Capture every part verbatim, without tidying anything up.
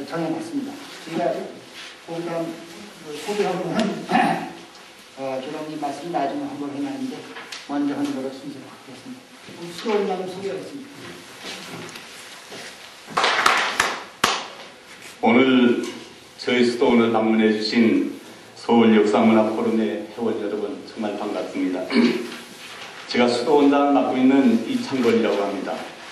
정해놨습니다. 제가 일단 소개하고 한 어, 조장님 말씀 나중에 한번 해놨는데 먼저 하는 거로 순서를 바꾸겠습니다. 수도원장님 소개하겠습니다. 오늘 저희 수도원을 방문해 주신 서울역사문화포럼의 회원 여러분 정말 반갑습니다. 제가 수도원장을 맡고 있는 이창건이라고 합니다.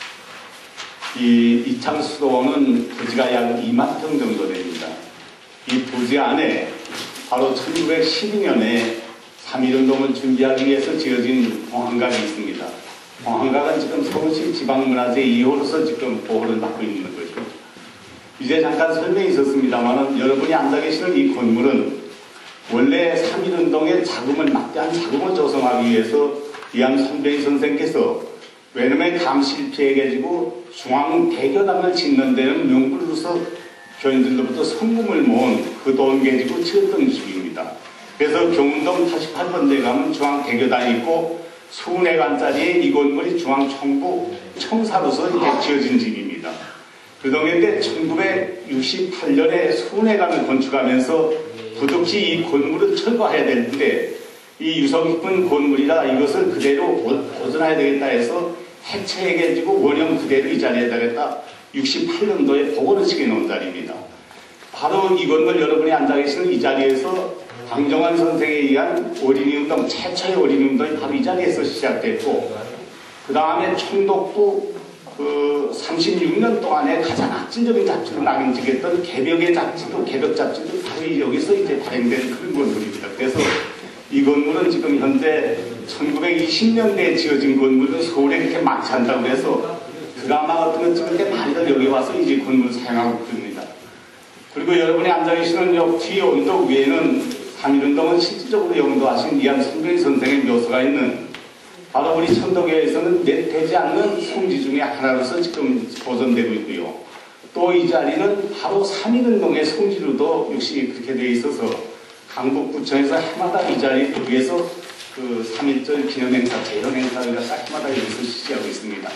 이 이창 수도원은 부지가 약 이만 평 정도 됩니다. 이 부지 안에 바로 천구백십이 년에 삼일운동을 준비하기 위해서 지어진 봉황각이 있습니다. 봉황각은 지금 서울시 지방문화재 이 호로서 지금 보호를 받고 있는 거죠. 이제 잠깐 설명이 있었습니다만 여러분이 앉아 계시는 이 건물은 원래 삼일운동의 자금을 막대한 자금을 조성하기 위해서 이암 선배희 선생께서 외놈의 감 실패해가지고 중앙대교당을 짓는 데는 명불로서 교인들로부터 성금을 모은 그 돈 가지고 지었던 집입니다. 그래서 경운동 팔십팔 번대 가면 중앙대교당이 있고 수내관짜리에 이 건물이 중앙청부 청사로서 이렇게 지어진 집입니다. 그동안에 천구백육십팔 년에 수내관을 건축하면서 부득이 이 건물을 철거해야 되는데 이 유서 깊은 건물이라 이것을 그대로 보존해야 되겠다 해서 해체해가지고 원형 그대로 이 자리에 다겠다 육십팔 년도에 복원을 시켜놓은 자리입니다. 바로 이 건물 여러분이 앉아 계시는 이 자리에서 강정환 선생에 의한 어린이운동, 최초의 어린이운동이 바로 이 자리에서 시작됐고 그 다음에 총독부 그 삼십육 년 동안에 가장 악질적인 잡지로 낙인찍었던 개벽의 잡지도 개벽 잡지도 바로 여기서 이제 발행된 그런 건물입니다. 그래서 이 건물은 지금 현재 천구백이십 년대에 지어진 건물은 서울에 그렇게 많지 않다고 해서 드라마 같은 거 찍을 때 많이들 여기 와서 이제 건물을 사용하고 있습니다. 그리고 여러분이 앉아 계시는 여 뒤에 언덕 위에는 삼일운동을 실질적으로 영도하신 이암 선배희 선생의 묘소가 있는 바로 우리 천도교에서는 몇 되지 않는 성지 중에 하나로서 지금 보존되고 있고요. 또 이 자리는 바로 삼일운동의 성지로도 역시 그렇게 되어 있어서 강북구청에서 해마다 이 자리에 위해서 그 삼일절 기념행사, 재현행사를 갖다 해마다 여기서 실시하고 있습니다.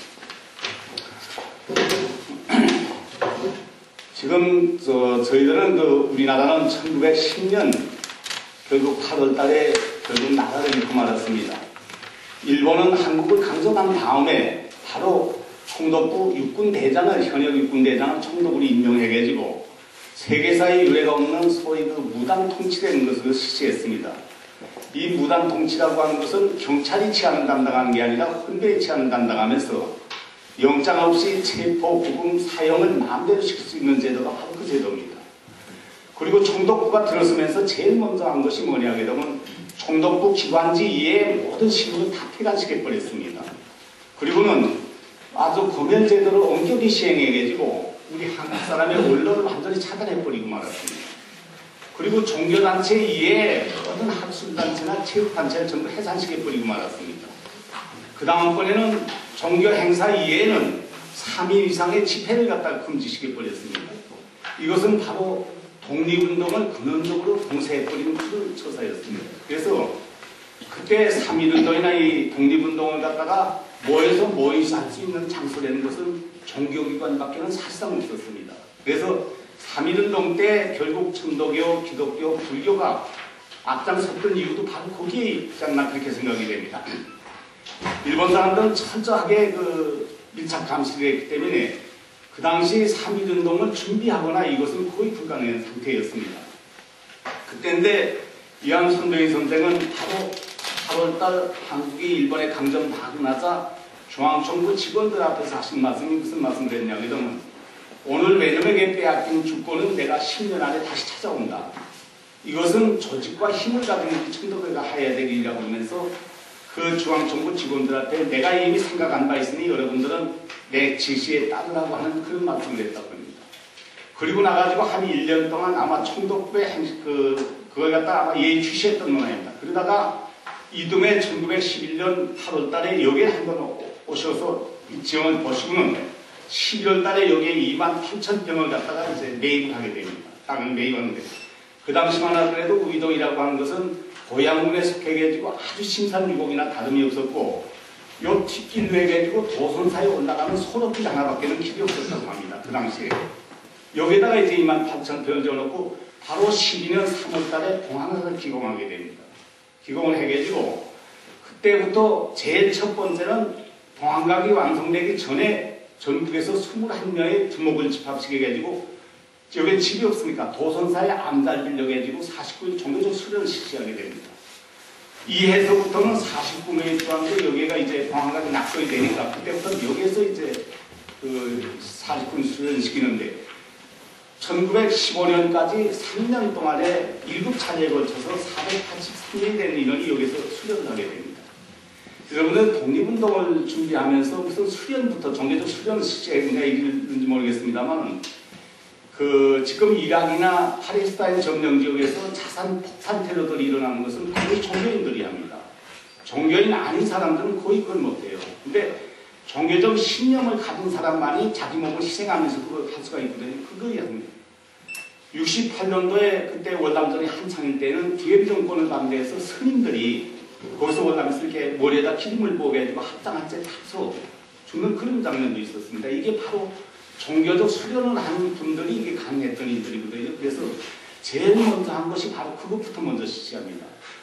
지금 저, 저희들은 그 우리나라는 천구백십 년 결국 팔월 달에 결국 나라를 잃고 말았습니다. 일본은 한국을 강점한 다음에 바로 총독부 육군대장을 현역 육군대장을 총독으로 임명해가지고 세계사의 유례가 없는 소위 그 무당 통치라는 것을 실시했습니다. 이 무당 통치라고 하는 것은 경찰이 치안을 담당하는 게 아니라 헌병이 치안을 담당하면서 영장 없이 체포, 구금, 사형을 마음대로 시킬 수 있는 제도가 바로 그 제도입니다. 그리고 총독부가 들어서면서 제일 먼저 한 것이 뭐냐 하게 되면 총독부 기관지 이외의 모든 시민을 다 폐간시켜버렸습니다. 그리고는 아주 검열제도를 엄격히 시행해가지고 우리 한국 사람의 언론을 완전히 차단해버리고 말았습니다. 그리고 종교단체 이외에 모든 학술단체나 체육단체를 전부 해산시켜버리고 말았습니다. 그 다음번에는 종교 행사 이외에는 삼 일 이상의 집회를 갖다 금지시켜버렸습니다. 이것은 바로 독립운동을 근원적으로 봉쇄해버리는 그런 처사였습니다. 그래서 그때 삼일운동이나 이 독립운동을 갖다가 모여서 모이서 할 수 있는 장소라는 것은 종교기관밖에는 사실상 없었습니다. 그래서 삼일운동 때 결국 천도교, 기독교, 불교가 앞장섰던 이유도 바로 거기에 있지 않나 그렇게 생각이 됩니다. 일본 사람들은 철저하게 그 밀착 감시를 했기 때문에 그 당시 삼일운동을 준비하거나 이것은 거의 불가능한 상태였습니다. 그때인데 이암 선배희 선생은 바로 팔월달 한국이 일본에 강점하고 나자 중앙정부 직원들 앞에서 하신 말씀이 무슨 말씀을 했냐면 오늘 외놈에게 빼앗긴 주권은 내가 십 년 안에 다시 찾아온다. 이것은 조직과 힘을 가진 우리 천도교가 해야 될 일이라고 하면서 그 중앙정부 직원들한테 내가 이미 생각한 바 있으니 여러분들은 내 지시에 따르라고 하는 그런 말씀을 했다고 합니다. 그리고 나가지고 한 일 년 동안 아마 총독부에 그, 그걸 갖다 아마 예의주시했던 모양입니다. 그러다가 이듬해 천구백십일 년 팔월 달에 여기에 한번 오셔서 이 지형을 보시고는 십일월 달에 여기에 이만 팔천 평을 갖다가 이제 매입을 하게 됩니다. 땅을 매입하는데. 그 당시만 하더라도 우이동이라고 하는 것은 고향군에 속해가지고 아주 심산유곡이나 다름이 없었고 요 뒷길로 해가지고 도선사에 올라가는 소로길 하나밖에는 길이 없었다고 합니다. 그 당시에. 여기다가 이제 이만 팔천 표를 적어놓고 바로 십이 년 삼월 달에 봉황각을 기공하게 됩니다. 기공을 해가지고 그때부터 제일 첫 번째는 봉황각이 완성되기 전에 전국에서 이십일 명의 두목을 집합시켜가지고 여기 집이 없으니까 도선사의 암자를 빌려가지고 사십구 일 종교적 수련을 실시하게 됩니다. 이해서부터는 사십구 명이 들어왔는데 여기가 이제 봉황각이 낙서이 되니까 그때부터 여기에서 이제 그 사십구 일 수련을 시키는데 천구백십오 년까지 삼 년 동안에 일곱 차례에 걸쳐서 사백팔십삼 명이 되는 인원이 여기서 수련을 하게 됩니다. 여러분들 독립운동을 준비하면서 무슨 수련부터 종교적 수련을 실시했는가 이런지 모르겠습니다만 그 지금 이란이나 팔레스타인 점령 지역에서 자산 폭탄 테러들이 일어나는 것은 거의 종교인들이 합니다. 종교인 아닌 사람들은 거의 그걸 못해요. 근데 종교적 신념을 가진 사람만이 자기 몸을 희생하면서 그걸 할 수가 있거든요. 그거야 합니다. 육십팔 년도에 그때 월남전이 한창일 때는 기획 정권을 반대해서 스님들이 거기서 월남에서 이렇게 머리에다 기름을 부어가지고 합장한 채 탁서 죽는 그런 장면도 있었습니다. 이게 바로 종교적 수련을 하는 분들이 이게 강했던 일들이거든요. 그래서 제일 먼저 한 것이 바로 그것부터 먼저 실시합니다.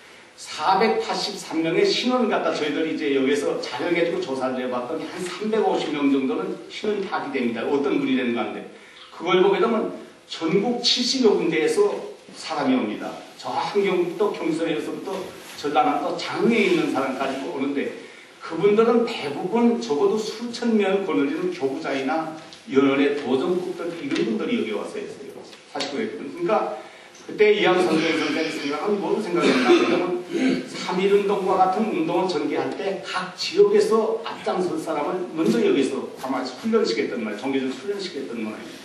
사백팔십삼 명의 신원을 갖다 저희들이 이제 여기서 자료를 가지고 조사를 해봤더니 한 삼백오십 명 정도는 신원이 파기됩니다. 어떤 분이 되는 건데 그걸 보게 되면 전국 칠십여 군데에서 사람이 옵니다. 저 한경부터 경선에서부터 전라남도 장흥에 있는 사람까지 오는데 그분들은 대부분 적어도 수천 명을 거느리는 교부자이나 연원의 도전국들 이런 분들이 여기 와서 했어요. 사십구 회. 그러니까 그때 이항선생 선생님 생각하면 뭐를 생각했나 하면 삼일운동과 같은 운동을 전개할 때 각 지역에서 앞장설 사람을 먼저 여기서 가만히 훈련시켰던 말, 종교적 훈련시켰던 모양입니다.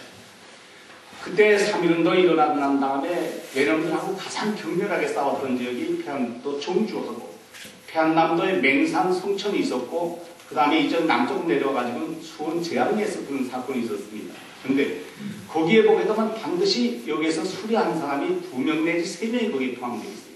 그때 삼일운동이 일어나고 난 다음에 외놈들하고 가장 격렬하게 싸웠던 지역이 평안도 정주하고 평안남도에 맹산 성천이 있었고 그 다음에 이제 남쪽 내려와가지고 수원 제안리에서 그런 사건이 있었습니다. 그런데 거기에 보게 되면 반드시 여기에서 수리한 사람이 두 명 내지 세 명이 거기에 포함되어 있어요.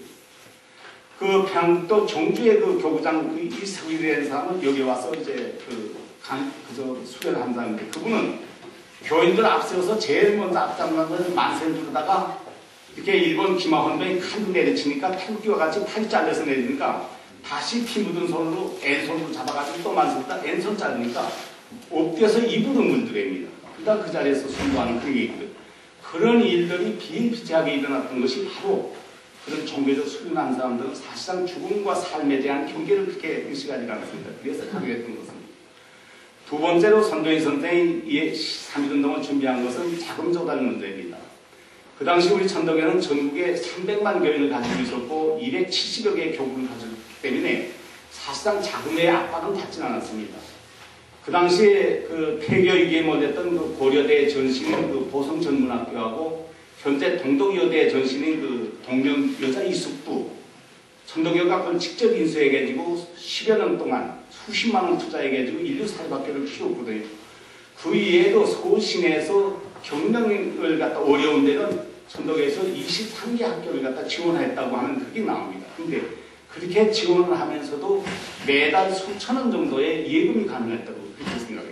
그 평안도 정주의 그 교구장 그 이석이라는 사람은 여기 와서 이제 그 간, 그저 수련을 한 사람인데 그분은 교인들 앞세워서 제일 먼저 앞장난 것을 만세를 부르다가 이렇게 일본 기마헌병이 칼로 내려치니까 태극기와 같이 팔이 잘려서 내리니까 다시 피 묻은 손으로 N손으로 잡아가지고 또 만세부터 N손 자르니까 엎드려서 입으로 물들입니다. 그러니까 그 자리에서 순도하는 그런 게 있거든요. 그런 일들이 비일비재하게 일어났던 것이 바로 그런 종교적 수련한 사람들은 사실상 죽음과 삶에 대한 경계를 그렇게 의식하지 않았습니다. 그래서 가격했던 것입니다. 두 번째로 선도인 선생이 삼일운동을 준비한 것은 자금 조달 문제입니다. 그 당시 우리 천덕에는 전국에 삼백만 교인을 가지고 있었고 이백칠십여 개의 교구를 가졌기 때문에 사실상 자금의 압박은 받지는 않았습니다. 그 당시에 그 폐교위기에 몰렸던 그 고려대 전신인 그 보성전문학교하고 현재 동덕여대 전신인 그 동명여자 이숙부 천덕여가 그걸 직접 인수해가지고 십여 년 동안 수십만 원 투자해가지고 인류 사회학교를 키웠거든요. 그 이외에도 서울 시내에서 경영을 갖다 어려운 데는 천덕에서 이십삼 개 학교를 갖다 지원했다고 하는 그게 나옵니다. 근데 그렇게 지원을 하면서도 매달 수천 원 정도의 예금이 가능했다고 그렇게 생각해요.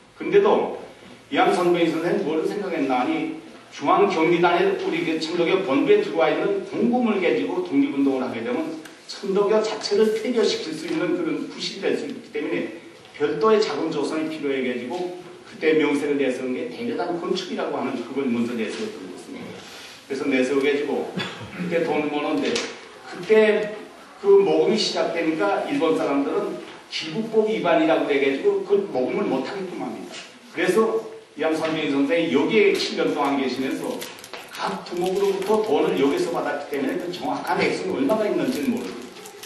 근데도 이항 선배님 선생님 뭐를 생각했나 하니 중앙경리단에 우리 그 천덕여 본부에 들어와 있는 공금을 가지고 독립운동을 하게 되면 천덕여 자체를 폐교시킬 수 있는 그런 구실이 될 수 있기 때문에 별도의 자금 조성이 필요해가지고 그때 명세를 내세운 게 대려단 건축이라고 하는 그걸 먼저 내세웠던 것입니다. 그래서 내세워가지고 그때 돈을 모는데 그때 그 모금이 시작되니까 일본 사람들은 기부법 위반이라고 해가지고 그걸 모금을 못하게끔 합니다. 그래서 이항 선배님 선생이 여기에 칠 년 동안 계시면서 각 두목으로부터 돈을 여기서 받았기 때문에 그 정확한 액수는 얼마가 있는지는 모릅니다.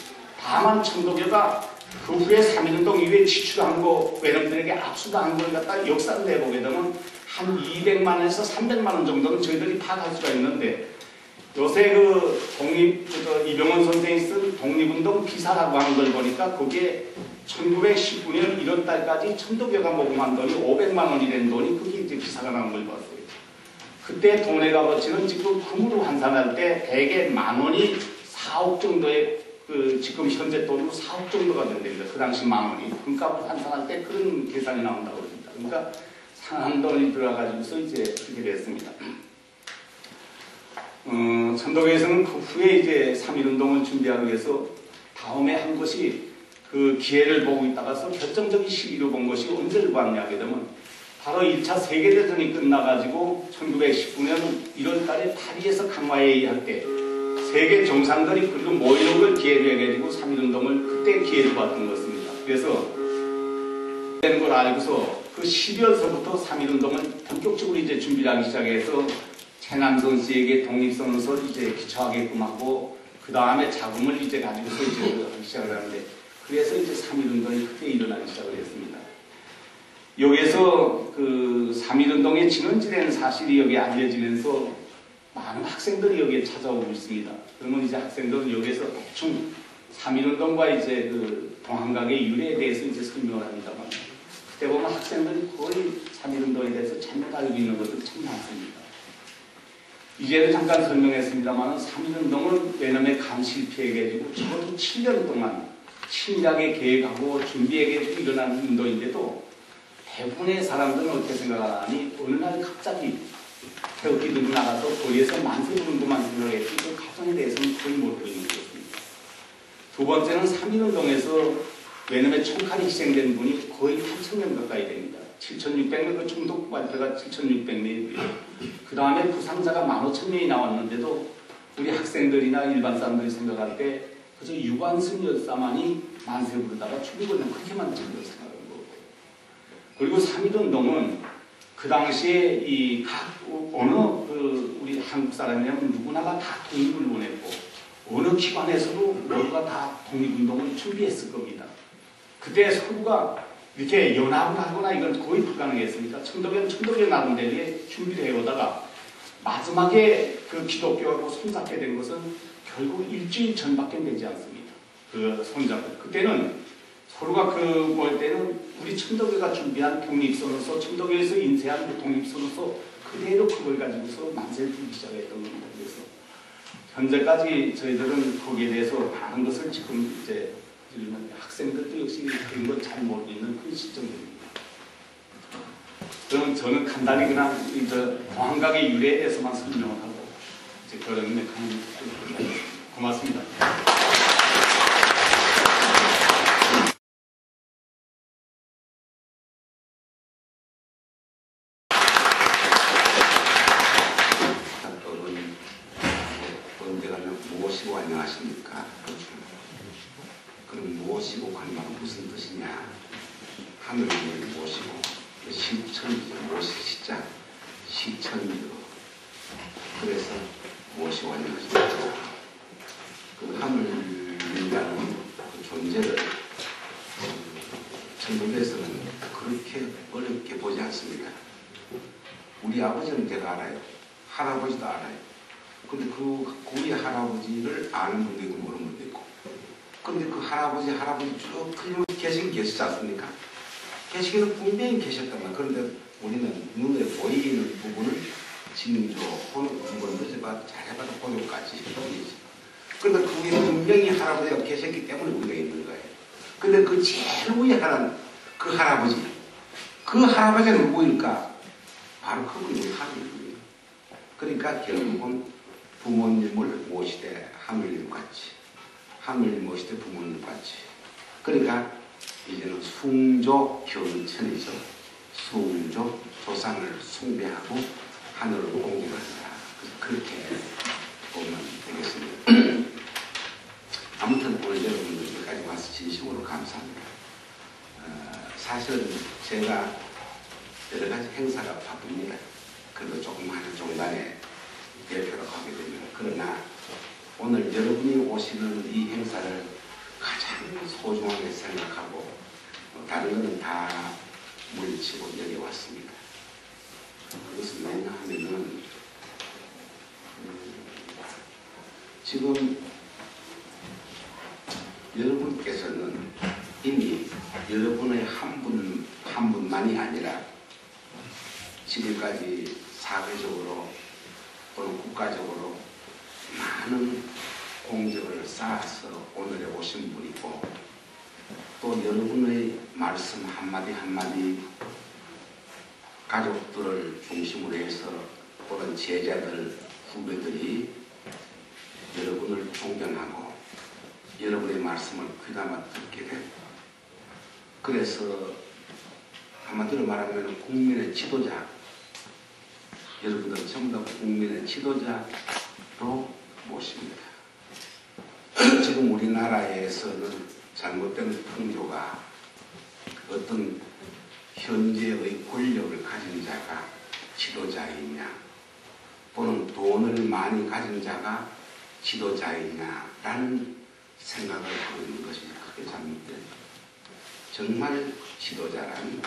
다만 천덕여가 그 후에 삼일운동 이후에 지출한 거 외놈들에게 압수당한 걸 갖다 역사를 내보게 되면 한 이백만 원에서 삼백만 원 정도는 저희들이 파악할 수가 있는데 요새 그 독립, 그 이병헌 선생이 쓴 독립운동 기사라고 하는 걸 보니까 거기에 천구백십구 년 일월 달까지 천덕여가 모금한 돈이 오백만 원이 된 돈이 그게 이제 기사가 나온 걸 봤어요. 그때 돈의 값어치는 지금 금으로 환산할 때 대개 만 원이 사억 정도의 그 지금 현재 돈으로 사억 정도가 된답니다. 그 당시 만 원이 금값을 환산할 때 그런 계산이 나온다고 합니다. 그러니까 한돈이 들어가지고서 이제 그렇게 됐습니다. 어, 천도교에서는 그 후에 이제 삼일 운동을 준비하기 위해서 다음에 한 것이 그 기회를 보고 있다가서 결정적인 시기로 본 것이 언제를 봤냐 하게 되면 바로 일 차 세계대전이 끝나가지고 천구백십구 년 일월 달에 파리에서 강화회의할 때 세계 정상들이 그리고 모이는 걸 기회로 해가지고 삼일 운동을 그때 기회를 봤던 것입니다. 그래서 되는 걸 알고서 그 십이월서부터 삼일 운동을 본격적으로 이제 준비를 하기 시작해서 최남선 씨에게 독립선언서를 이제 기초하게끔 하고 그 다음에 자금을 이제 가지고서 이제 하기 시작을 하는데 그래서 이제 삼일 운동이 그때 일어나기 시작을 했습니다. 여기에서 그 삼일 운동의 진원지라는 사실이 여기 알려지면서 많은 학생들이 여기에 찾아오고 있습니다. 그러면 이제 학생들은 여기에서 대충 삼일 운동과 이제 그 동항각의 유래에 대해서 이제 설명을 합니다만 그때 보면 학생들이 거의 삼일 운동에 대해서 잘못 알고 있는 것들이 참 많습니다. 이제는 잠깐 설명했습니다만 삼일 운동은 외놈의 감 실패해가지고 적어도 칠 년 동안 치밀하게 계획하고 준비해가지고 일어나는 운동인데도 대부분의 사람들은 어떻게 생각하니 어느 날 갑자기 태극기 들고 나가서 거리에서 만세 부르는 것만 생각했지 그 가정에 대해서는 거의 모르고 있는 것입니다. 두 번째는 삼일 운동에서 외놈의 총칼이 희생된 분이 거의 팔천 명 가까이 됩니다. 칠천육백 명, 그 총독 발표가 칠천육백 명이고요. 그 다음에 부상자가 만 오천 명이 나왔는데도 우리 학생들이나 일반 사람들이 생각할 때 그저 유관순 여사만이 만세 부르다가 죽은 건 그렇게만 생각하는 거고. 그리고 삼일 운동은 그 당시에 이 각 어느 그 우리 한국 사람이라면 누구나가 다 독립을 원했고 어느 기관에서도 모두가 다 독립운동을 준비했을 겁니다. 그때 서구가 이렇게 연합을 하거나 이건 거의 불가능했으니까 천도교는 천도교 나름대로 준비를 해오다가 마지막에 그 기독교하고 손잡게 된 것은 결국 일주일 전밖에 되지 않습니다. 그 손잡고 그때는 서로가 그 볼 때는 우리 천도교가 준비한 독립선언서, 천도교에서 인쇄한 그 독립선언서 그대로 그걸 가지고서 만세를 부르기 시작했던 겁니다. 그래서 현재까지 저희들은 거기에 대해서 많은 것을 지금 이제 학생들도 역시 그런 걸 잘 모르고 있는 그런 시점입니다. 그럼 저는 간단히 그냥 동항각의 유래에 대해서만 설명을 하고 이제 그런 메커니즘을 고맙습니다. 무엇이고 안녕하십니까? 그럼 무엇이고 관광은 무슨 뜻이냐? 하늘을 모시고 시천주 무엇이 시자 시천주 그래서 무엇이고 안녕하십니까? 그 하늘이라는 그 존재를 천도교에서는 그렇게 어렵게 보지 않습니다. 우리 아버지는 제가 알아요. 할아버지도 알아요. 근데 그 우리 할아버지를 아는 분도 있고 모르는 분도 있고 근데 그 할아버지 할아버지 쭉 틀림없이 계시긴 계시지 않습니까? 계시기는 분명히 계셨단 말이에요. 그런데 우리는 눈에 보이는 부분을 징조, 본을 늦어봐 잘해봐도 본요까지 보이지. 그런데 그게 분명히 할아버지가 계셨기 때문에 우리가 있는 거예요. 근데 그 제일 위에 하는 그 할아버지 그 할아버지는 누구일까? 바로 그분이 하늘입니다. 그러니까 결국은 부모님을 모시되 하늘님 같이 하늘님 모시되 부모님 같이 그러니까 이제는 숭조 경천이죠. 숭조 조상을 숭배하고 하늘을 공경한다. 그렇게 보면 되겠습니다. 아무튼 오늘 여러분들 여기까지 와서 진심으로 감사합니다. 어, 사실은 제가 여러 가지 행사가 바쁩니다. 그래도 조그마한 종단에 대표로 가게 됩니다. 그러나 오늘 여러분이 오시는 이 행사를 가장 소중하게 생각하고 다른 것은 다 물리치고 여기 왔습니다. 그것은 왜냐 하면은 음, 지금 여러분께서는 이미 여러분의 한 분, 한 분만이 아니라 지금까지 사회적으로 또는 국가적으로 많은 공적을 쌓아서 오늘에 오신 분이고 또 여러분의 말씀 한마디 한마디 가족들을 중심으로 해서 또는 제자들, 후배들이 여러분을 존경하고 여러분의 말씀을 귀담아 듣게 되고, 그래서 한마디로 말하면 국민의 지도자, 여러분들 전부 다 국민의 지도자로 모십니다. 지금 우리나라에서는 잘못된 풍조가 어떤 현재의 권력을 가진 자가 지도자이냐 또는 돈을 많이 가진 자가 지도자이냐라는 생각을 하고 있는 것이 크게 잘못됩니다. 정말 지도자란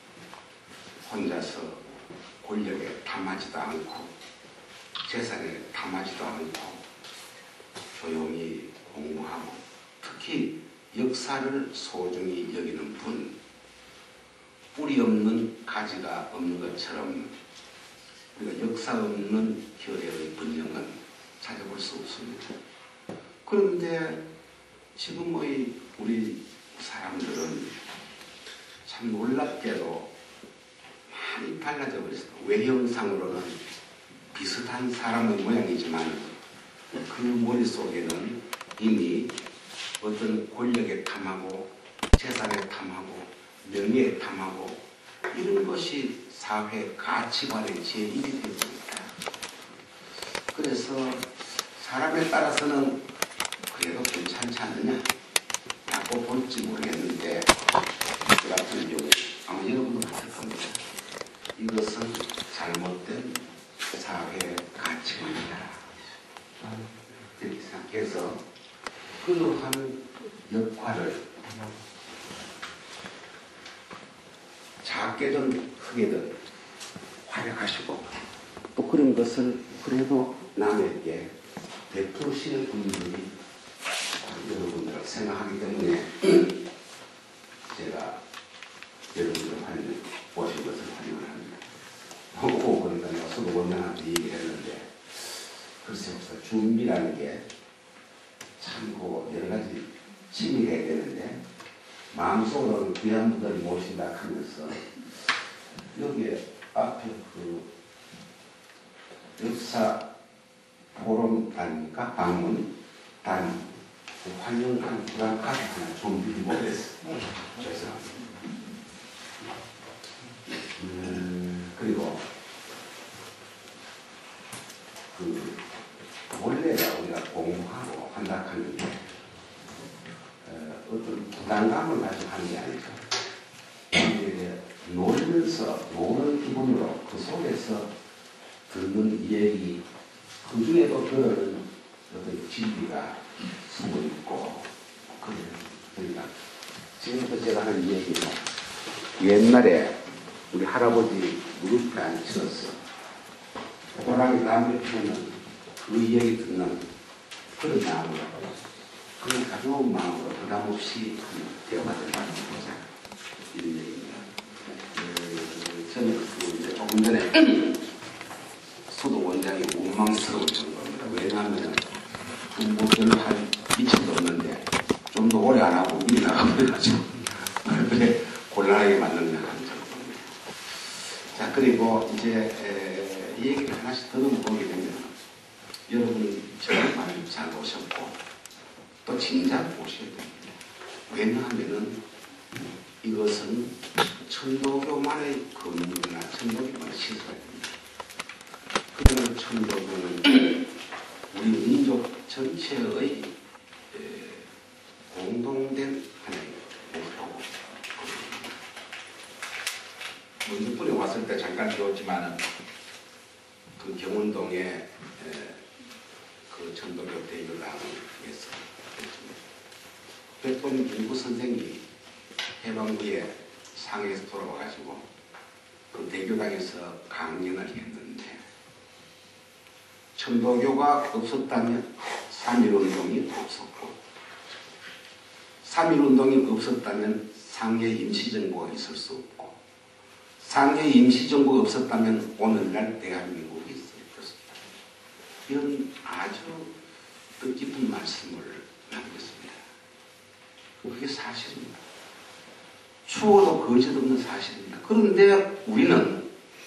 혼자서 권력에 탐하지도 않고 재산에 탐하지도 않고 조용히 공부하고 특히 역사를 소중히 여기는 분, 뿌리 없는 가지가 없는 것처럼 우리가 역사 없는 결의의 번영은 찾아볼 수 없습니다. 그런데 지금의 우리 사람들은 참 놀랍게도 많이 달라져 버렸어요. 외형상으로는 비슷한 사람의 모양이지만 그 머릿속에는 이미 어떤 권력에 탐하고 재산에 탐하고 명예에 탐하고 이런 것이 사회 가치관의 제일이 되어버립니다. 그래서 사람에 따라서는 그래도 괜찮지 않느냐 라고 볼지 모르겠는데 그 같은 경우 아마 여러분도 같을 겁니다. 이것은 잘못된 사회 가치관이다. 이렇게 생각해서 그러한 역할을 작게든 크게든 활약하시고 또 그런 것을 그래도 남에게 베푸시는 분들이 여러분들을 생각하기 때문에 제가 여러분들 환영, 오신 것을 환영을 합니다. 오, 그러니까 내가 서도 원장한테 얘기를 했는데 글쎄 없어. 준비라는 게 참고 여러 가지 취미가 해야 되는데 마음속으로는 귀한 분들을 모신다 하면서 여기에 앞에 그 역사 포럼 아닙니까? 방문 단 그 환영한 프랑카드 하나 준비 못했어요. 죄송합니다. 음, 그리고 그 원래가 우리가 공부하고 한다 하는 게 어, 어떤 부담감을 가지고 하는 게 아니죠. 이게 놀면서 노는 기분으로 그 속에서 듣는 얘기 그 중에도 그런 어떤 진리가 숨어 있고 그래요. 그러니까 지금부터 제가 하는 얘기는 옛날에 우리 할아버지 무릎에 앉혀서 호랑이 나무를 피우는 그 얘기 듣는 그런 마음으로 그런 가벼운 마음으로 부담 없이 대화가 된다는 거죠. 이런 얘기입니다. 그, 저는 그 이제 조금 전에 소도 원장이 원망스러울 정도입니다. 왜냐하면 뭐 별로 할 미침도 없는데 좀 더 오래 안 하고 미리 나가고 그래가지고 그래 곤란하게 만든다 하는 정도입니다. 자, 그리고 이제 에, 이 얘기를 하나씩 들어보게 되면 여러분이 정말 잘 오셨고 또 진작 오셔야 됩니다. 왜냐하면은 이것은 천도교만의 건물이나 천도교만의 시설이 됩니다. 그러면 천도교는 우리 민족 전체의 에, 공동된 하나의 목표고 문득분에 왔을 때 잠깐 배웠지만은 그 경운동에 에, 그 천도교 대교당에서 백범 김구 선생님이 해방부에 상해에서 돌아와가지고 그 대교당에서 강연을 했는데 천도교가 없었다면 삼일운동이 없었고 삼일운동이 없었다면 상해 임시정부가 있을 수 없고 상해 임시정부가 없었다면 오늘날 대한민국이 있을 것입니다. 이런 아주 뜻깊은 말씀을 남겼습니다. 그게 사실입니다. 추워도 거짓없는 사실입니다. 그런데 우리는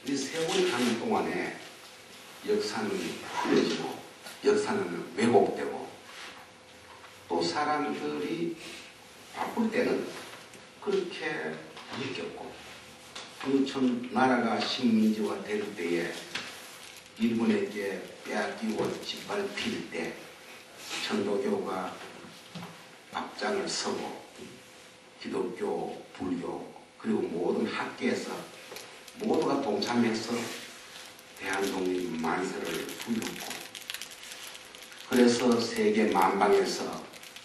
이 세월이 가는 동안에 역사는 흐려지고 역사는 왜곡되고 또 사람들이 바쁠 때는 그렇게 느꼈고 그 전 나라가 식민지화 될 때에 일본에게 빼앗기고 짓밟힐 때 천도교가 앞장을 서고 기독교, 불교 그리고 모든 학계에서 모두가 동참해서 대한독립 만세를 불렀고 그래서 세계 만방에서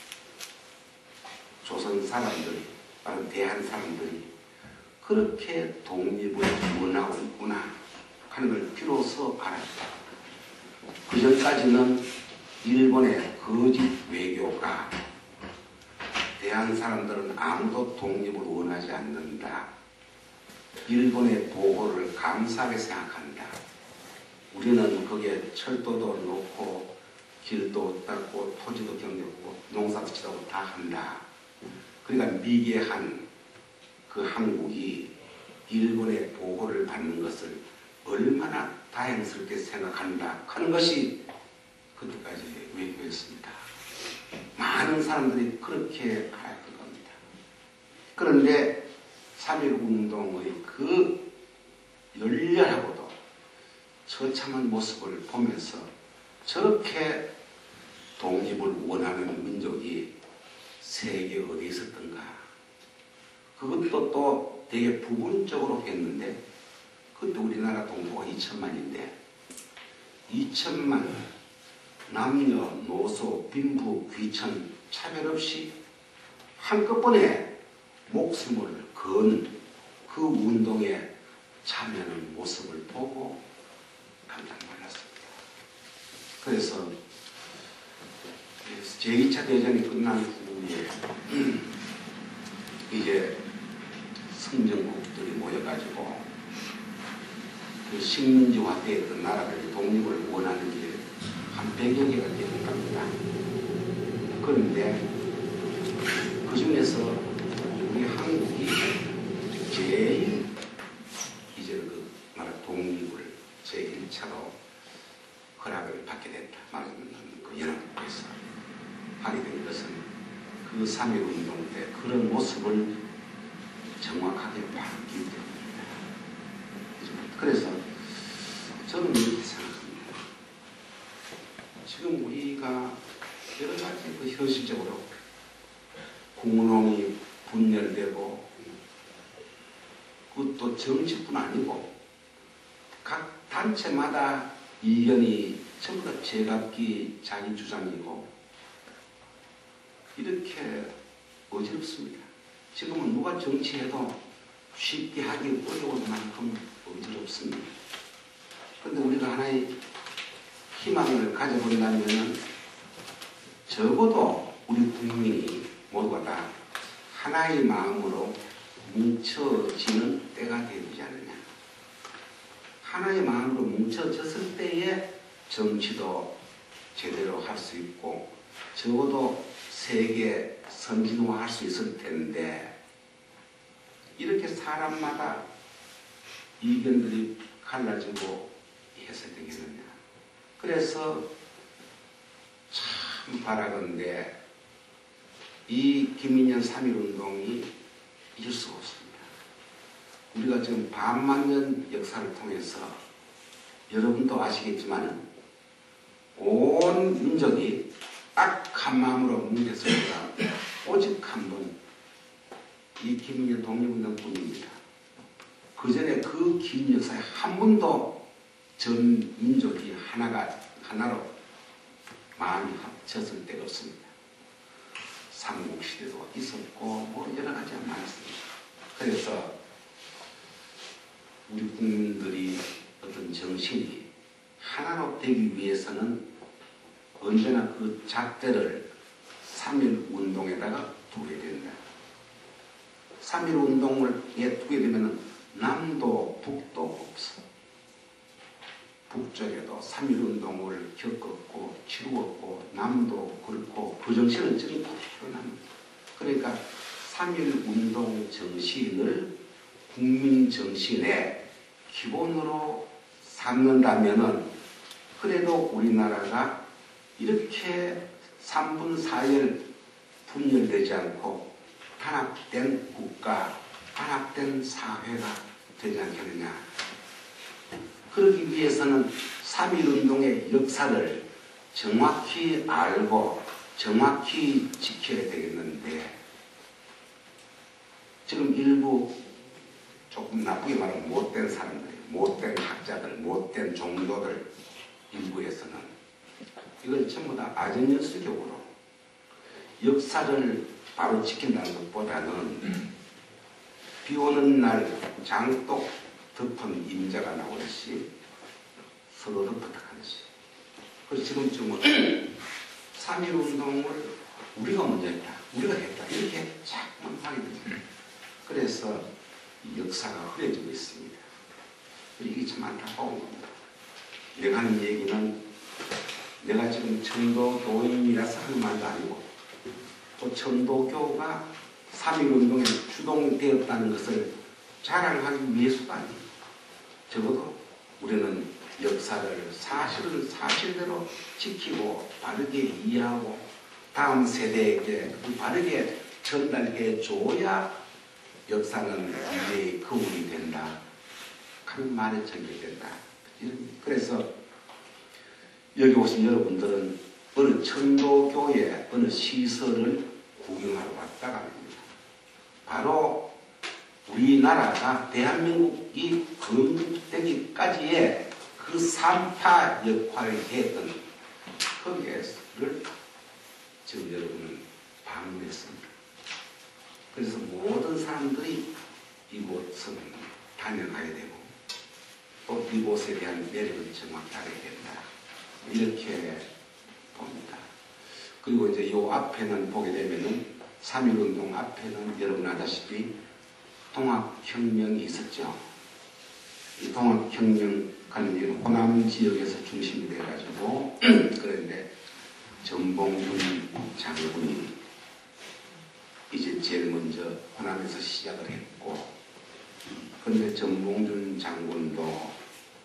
조선 사람들이 다른 대한 사람들이 그렇게 독립을 원하고 있구나 하는 걸 비로소 알았다. 그 전까지는 일본의 거짓 외교가 대한 사람들은 아무도 독립을 원하지 않는다. 일본의 보고를 감사하게 생각한다. 우리는 거기에 철도도 놓고 길도 닦고 토지도 경제하고 농사도 짓고 다 한다. 그러니까 미개한 그 한국이 일본의 보고를 받는 것을 얼마나 다행스럽게 생각한다 하는 것이 그때까지 외교였습니다. 많은 사람들이 그렇게 알았던 겁니다. 그런데 삼일 운동의 그 열렬하고도 처참한 모습을 보면서 저렇게 독립을 원하는 민족이 세계 어디에 있었던가. 그것도 또 되게 부분적으로 했는데 그때 우리나라 동포가 이천만인데 이천만 남녀, 노소, 빈부, 귀천 차별 없이 한꺼번에 목숨을 건 그 운동에 참여하는 모습을 보고 깜짝 놀랐습니다. 그래서 제이 차 대전이 끝난 후에 이제 성전국들이 모여가지고 그 식민지화 되었던 나라들이 독립을 원하는 게 한 백여 개가 되는 겁니다. 그런데 그 중에서 우리 한국이 제일 이제 그 나라 독립을 제일 차로 허락을 받게 됐다. 말하면 그 연합국에서 하게 된 것은 그 삼일 운동 때 그런 모습을 정확하게 봤기 때문입니다. 그래서 저는 이렇게 생각합니다. 지금 우리가 여러 가지 그 현실적으로 공론이 분열되고 그것도 정치뿐 아니고 각 단체마다 이견이 전부 다 제각기 자기 주장이고 이렇게 어지럽습니다. 지금은 누가 정치해도 쉽게 하기 어려운 만큼 어지럽습니다. 그런데 우리가 하나의 희망을 가져본다면 적어도 우리 국민이 모두가 다 하나의 마음으로 뭉쳐지는 때가 되지 않느냐. 하나의 마음으로 뭉쳐졌을 때에 정치도 제대로 할 수 있고 적어도 세계 선진화할 수 있을 텐데 이렇게 사람마다 이견들이 갈라지고 해서 되겠느냐. 그래서 참 바라건대 이 김민년 삼일 운동이 잊을 수가 없습니다. 우리가 지금 반만 년 역사를 통해서 여러분도 아시겠지만 온 민족이 딱 한 마음으로 뭉쳤을 때가 오직 한 번 이 김민년 독립운동뿐입니다. 그 전에 그 긴 역사에 한 번도 전 민족이 하나가 하나로 마음이 합쳤을 때가 없습니다. 삼국시대도 있었고 뭐 여러 가지가 많았습니다. 그래서 우리 국민들이 어떤 정신이 하나로 되기 위해서는 언제나 그 잣대를 삼일 운동에다가 두게 된다. 삼일 운동에 두게 되면 남도 북도 없어. 북쪽에도 삼일 운동을 겪었고 치루었고 남도 그렇고 그 정신은 지금 그대로 남니다. 그러니까 삼일 운동 정신을 국민 정신에 기본으로 삼는다면은 그래도 우리나라가 이렇게 삼분 사열 분열되지 않고 단합된 국가, 단합된 사회가 되지 않겠느냐. 그러기 위해서는 삼일운동의 역사를 정확히 알고 정확히 지켜야 되겠는데 지금 일부 조금 나쁘게 말하면 못된 사람들, 못된 학자들, 못된 종도들 일부에서는 이걸 전부 다 아전연수격으로 역사를 바로 지킨다는 것보다는 비 오는 날 장독 덮은 임자가 나오듯이 서로 덮어탁하듯이. 그래서 지금쯤은 삼일운동을 우리가 먼저 했다, 우리가 했다 이렇게 자꾸만 하게 됩니다. 그래서 역사가 흐려지고 있습니다. 이게 참 안타까운 겁니다. 내가 하는 얘기는 내가 지금 천도교인이라서 하는 말도 아니고 또 천도교가 삼일운동에 주동되었다는 것을 자랑하기 위해서도 아니고 적어도 우리는 역사를 사실은 사실대로 지키고 바르게 이해하고 다음 세대에게 바르게 전달해 줘야 역사는 미래의 거울이 된다. 그런 말에 전개된다. 그래서 여기 오신 여러분들은 어느 천도교의 어느 시설을 구경하러 왔다가 합니다. 바로 우리나라가 대한민국이 건국되기까지의 그 삼파 역할을 했던 거기를 지금 여러분은 방문했습니다. 그래서 모든 사람들이 이곳은 다녀가야 되고 또 이곳에 대한 매력을 정확히 알아야 된다. 이렇게 봅니다. 그리고 이제 이 앞에는 보게 되면은 삼일운동 앞에는 여러분 아다시피 통합혁명이 있었죠. 이 통합혁명 가는 호남 지역에서 중심이 돼가지고 그런데 전봉준 장군이 이제 제일 먼저 호남에서 시작을 했고, 그런데 전봉준 장군도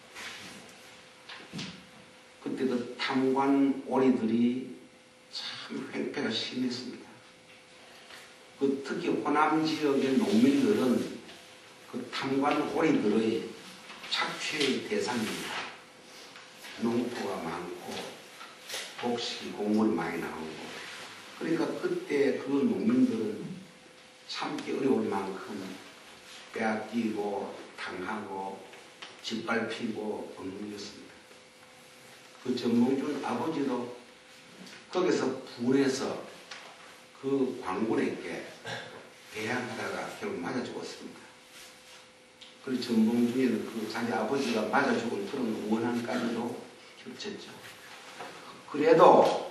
그때 그 탐관 오리들이 참 횡패가 심했습니다. 그 특히 호남 지역의 농민들은 그 탐관 오리들의 착취의 대상입니다. 농토가 많고 곡식이 곡물이 많이 나오고, 그러니까 그때 그 농민들은 참기 어려울 만큼 빼앗기고 당하고 짓밟히고 엉망이었습니다. 그 전봉준 아버지도 거기서 분해서 그 광군에게 대항하다가 결국 맞아 죽었습니다. 그리고 전봉준이는 그 자기 아버지가 맞아 죽은 그런 원한까지도 겹쳤죠. 그래도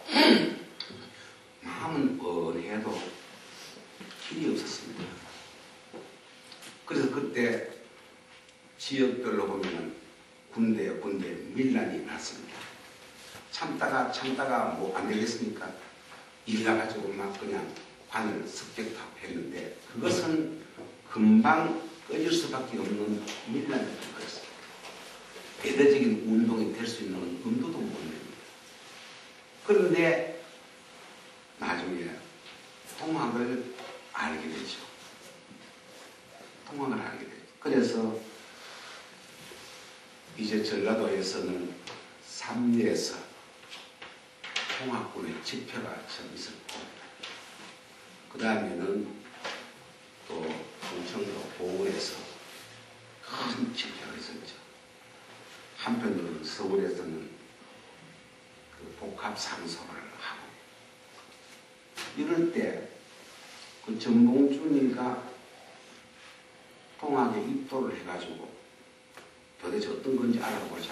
마음은 뻔해도 길이 없었습니다. 그래서 그때 지역별로 보면 군대, 군대 밀란이 났습니다. 참다가 참다가 뭐 안 되겠습니까? 일나가지고 막 그냥 관을 습격하고 했는데 그것은 금방 꺼질 수밖에 없는 밀란이었던 거였습니다. 대대적인 운동이 될 수 있는 엄두도 못 냅니다. 그런데 나중에 통합을 알게 되죠. 통합을 알게 되죠. 그래서 이제 전라도에서는 삼리에서 통합군의 집회가 좀 있었고, 그 다음에는 또 충청도 보은에서 큰 집회가 있었죠. 한편으로는 서울에서는 그 복합 상소를 하고, 이럴 때 그 전봉준이가 통합에 입도를 해가지고 도대체 어떤 건지 알아보자.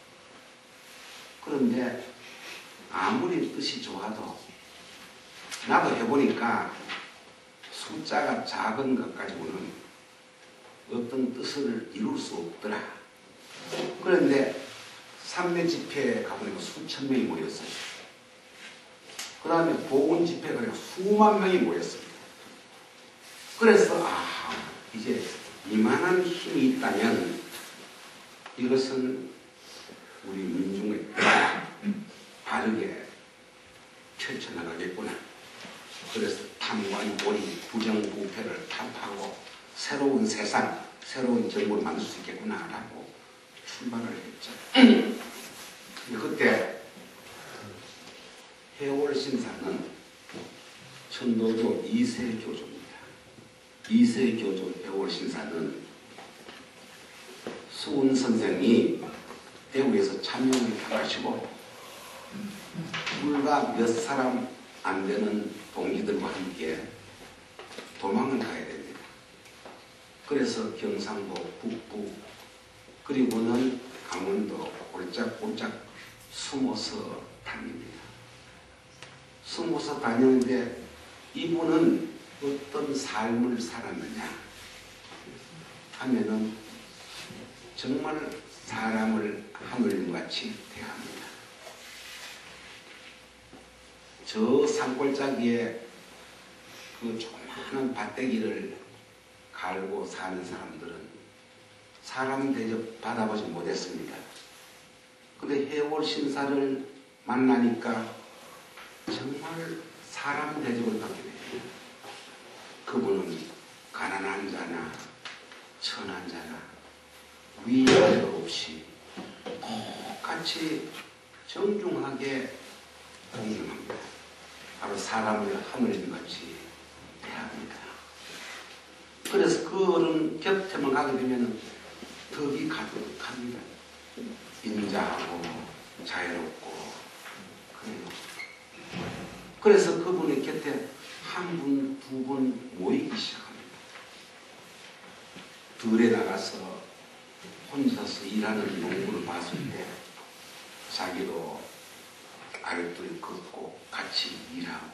그런데 아무리 뜻이 좋아도 나도 해보니까 숫자가 작은 것 가지고는 어떤 뜻을 이룰 수 없더라. 그런데 삼례 집회에 가보니까 수천 명이 모였어요. 그 다음에 보훈 집회에 가니까 수만 명이 모였습니다. 그래서 아 이제 이만한 힘이 있다면 이것은 우리 민중의 바르게 펼쳐나가겠구나. 그래서 탐관, 고리, 부정부패를 타파하고 새로운 세상, 새로운 정부를 만들 수 있겠구나 라고 출발을 했죠. 그때 해월 신사는 천도교 이 세 교조입니다. 이 세 교조 해월 신사는 수훈 선생이 대구에서 참여를 당하시고 불과 몇 사람 안 되는 동기들과 함께 도망을 가야 됩니다. 그래서 경상도 북부 그리고는 강원도 홀짝홀짝 숨어서 다닙니다. 숨어서 다니는데 이분은 어떤 삶을 살았느냐 하면은 정말 사람을 하늘님같이 대합니다. 저 산골짜기에 그 조그마한 밭대기를 갈고 사는 사람들은 사람 대접 받아보지 못했습니다. 근데 해월 신사를 만나니까 정말 사람 대접을 받게 됩니다. 그분은 가난한 자나 천한 자나 위아래 없이 똑같이 정중하게 공경합니다. 바로 사람을 하늘님같이 대합니다. 그래서 그 어른 곁에만 가게 되면 덕이 가득합니다. 인자하고 자유롭고 그래요. 그래서 그분의 곁에 한 분, 두 분 모이기 시작합니다. 들에 나가서 혼자서 일하는 농부를 봤을 때 자기도 아랫돌 긋고 같이 일하고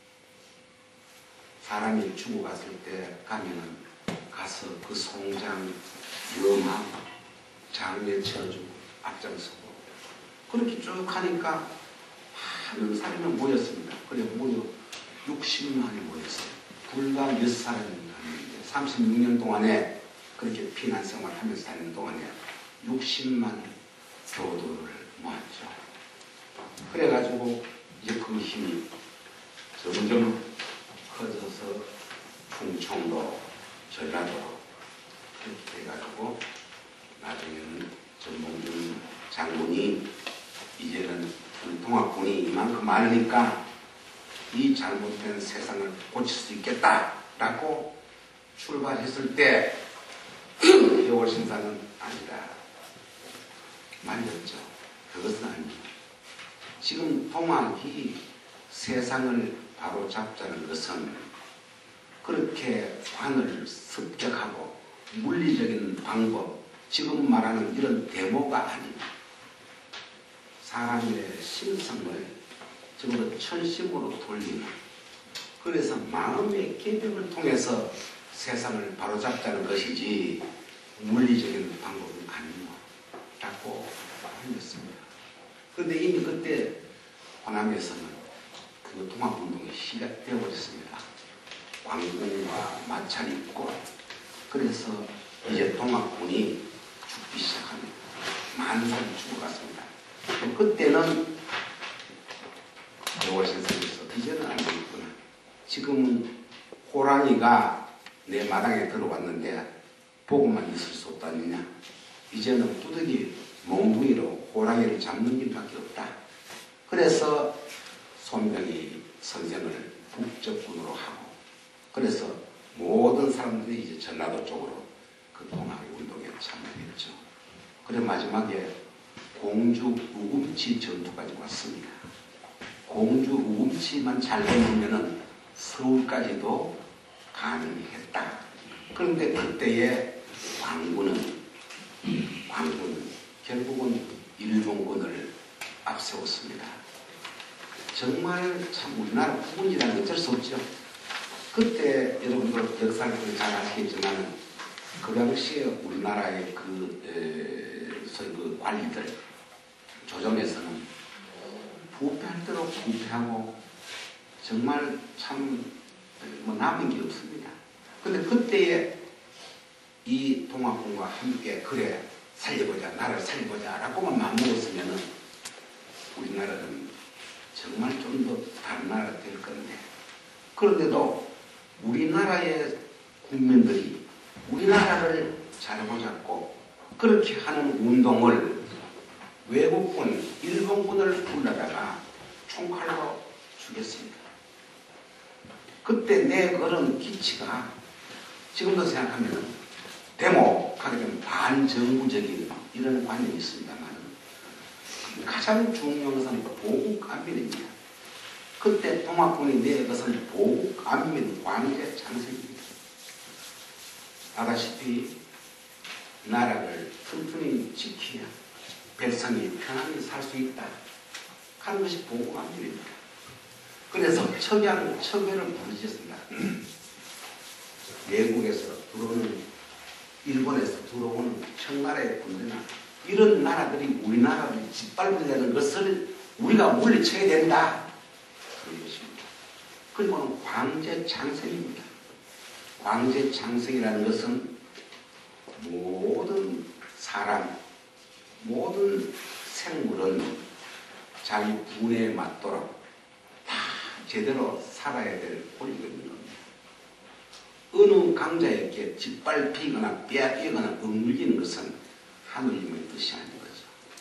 사람이 죽어갔을 때 가면은 가서 그 송장 염하고 장례 쳐주고 앞장서고 그렇게 쭉 하니까 많은 사람이 모였습니다. 그래 모여 육십만이 모였어요. 불과 몇 사람이 갔는데 삼십육 년 동안에 그렇게 피난 생활하면서 다니는 동안에 육십만 교도를 모았죠. 그래가지고 이제 그 힘이 점점 커져서 충청도, 전라도 그렇게 돼가지고 나중에는 전봉준 장군이 이제는 통합군이 이만큼 많으니까 이 잘못된 세상을 고칠 수 있겠다라고 출발했을 때 해월 신사는 아니다. 말렸죠. 그것은 아닙니다. 지금 동학이 세상을 바로잡자는 것은 그렇게 관을 습격하고 물리적인 방법, 지금 말하는 이런 데모가 아닙니다. 사람의 심성을 적어도 천심으로 돌리는, 그래서 마음의 개벽을 통해서 세상을 바로잡자는 것이지 물리적인 방법은 아니라고 알렸습니다. 그런데 이미 그때 호남에서는 그 통합운동이 시작되어 버렸습니다. 광군과 마찰이 있고, 그래서 이제 통합군이 죽기 시작합니다. 많은 사람이 죽어갔습니다. 그때는 해월 선생님께서 이제는 안 되겠구나. 지금은 호랑이가 내 마당에 들어왔는데 보고만 있을 수 없다느냐. 이제는 두둑이 몽둥이로 호랑이를 잡는 일밖에 없다. 그래서 손병희 선생을 북적군으로 하고, 그래서 모든 사람들이 이제 전라도 쪽으로 그 동학의 운동에 참여했죠. 그래 마지막에 공주 우금치 전투까지 왔습니다. 공주 우금치만 잘 되면은 서울까지도 가능했다. 그런데 그때의 광군은 광군은 결국은 일본군을 앞세웠습니다. 정말 참 우리나라 부분이라는 게 어쩔 수 없죠. 그때 여러분들 역사를 잘 아시겠지만 그 당시에 우리나라의 그, 에, 소위 그 관리들 조정에서는 부패할 대로 부패하고 정말 참 뭐 남은 게 없습니다. 근데 그때에 이 동학군과 함께 그래 살려보자, 나라를 살려보자 라고만 마음먹었으면 우리나라는 정말 좀 더 다른 나라가 될 건데, 그런데도 우리나라의 국민들이 우리나라를 잘해보자고 그렇게 하는 운동을 외국군, 일본군을 불러다가 총칼로 죽였습니다. 그때 내 그런 기치가 지금도 생각하면 대목하게 되면 반정부적인 이런 관념이 있습니다만 가장 중요한 것은 보국안면입니다. 그때 동학군이 내 것은 보국안면 관계 장세입니다. 아다시피 나라를 튼튼히 지켜야 백성이 편안히 살 수 있다 하는 것이 보국안면입니다. 그래서 척양, 척외를 부르셨습니다. 외국에서 들어오는, 일본에서 들어오는 청나라의 군대나 이런 나라들이 우리나라를 짓밟으려는 것을 우리가 물리쳐야 된다. 그런 것입니다. 그리고는 광제장생입니다. 광제장생이라는 것은 모든 사람, 모든 생물은 자기 분에 맞도록 다 제대로 살아야 될 권리가 있는 겁니다. 어느 강자에게 짓밟히거나 빼앗기거나 억눌리는 것은 하느님의 뜻이 아닌 거죠.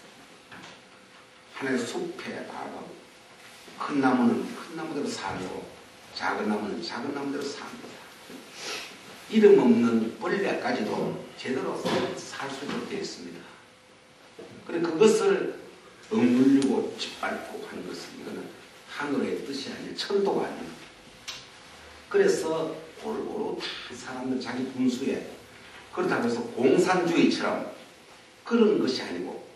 하나의 숲에 나가고 큰 나무는 큰 나무대로 살고 작은 나무는 작은 나무대로 삽니다. 이름 없는 벌레까지도 제대로 살 수 있도록 되어 있습니다. 그래 그것을 억눌리고 짓밟고 하는 것은 이거는 하늘의 뜻이 아니라 천도가 아닙니다. 그래서 골고루 사람들 자기 분수에 그렇다고 해서 공산주의처럼 그런 것이 아니고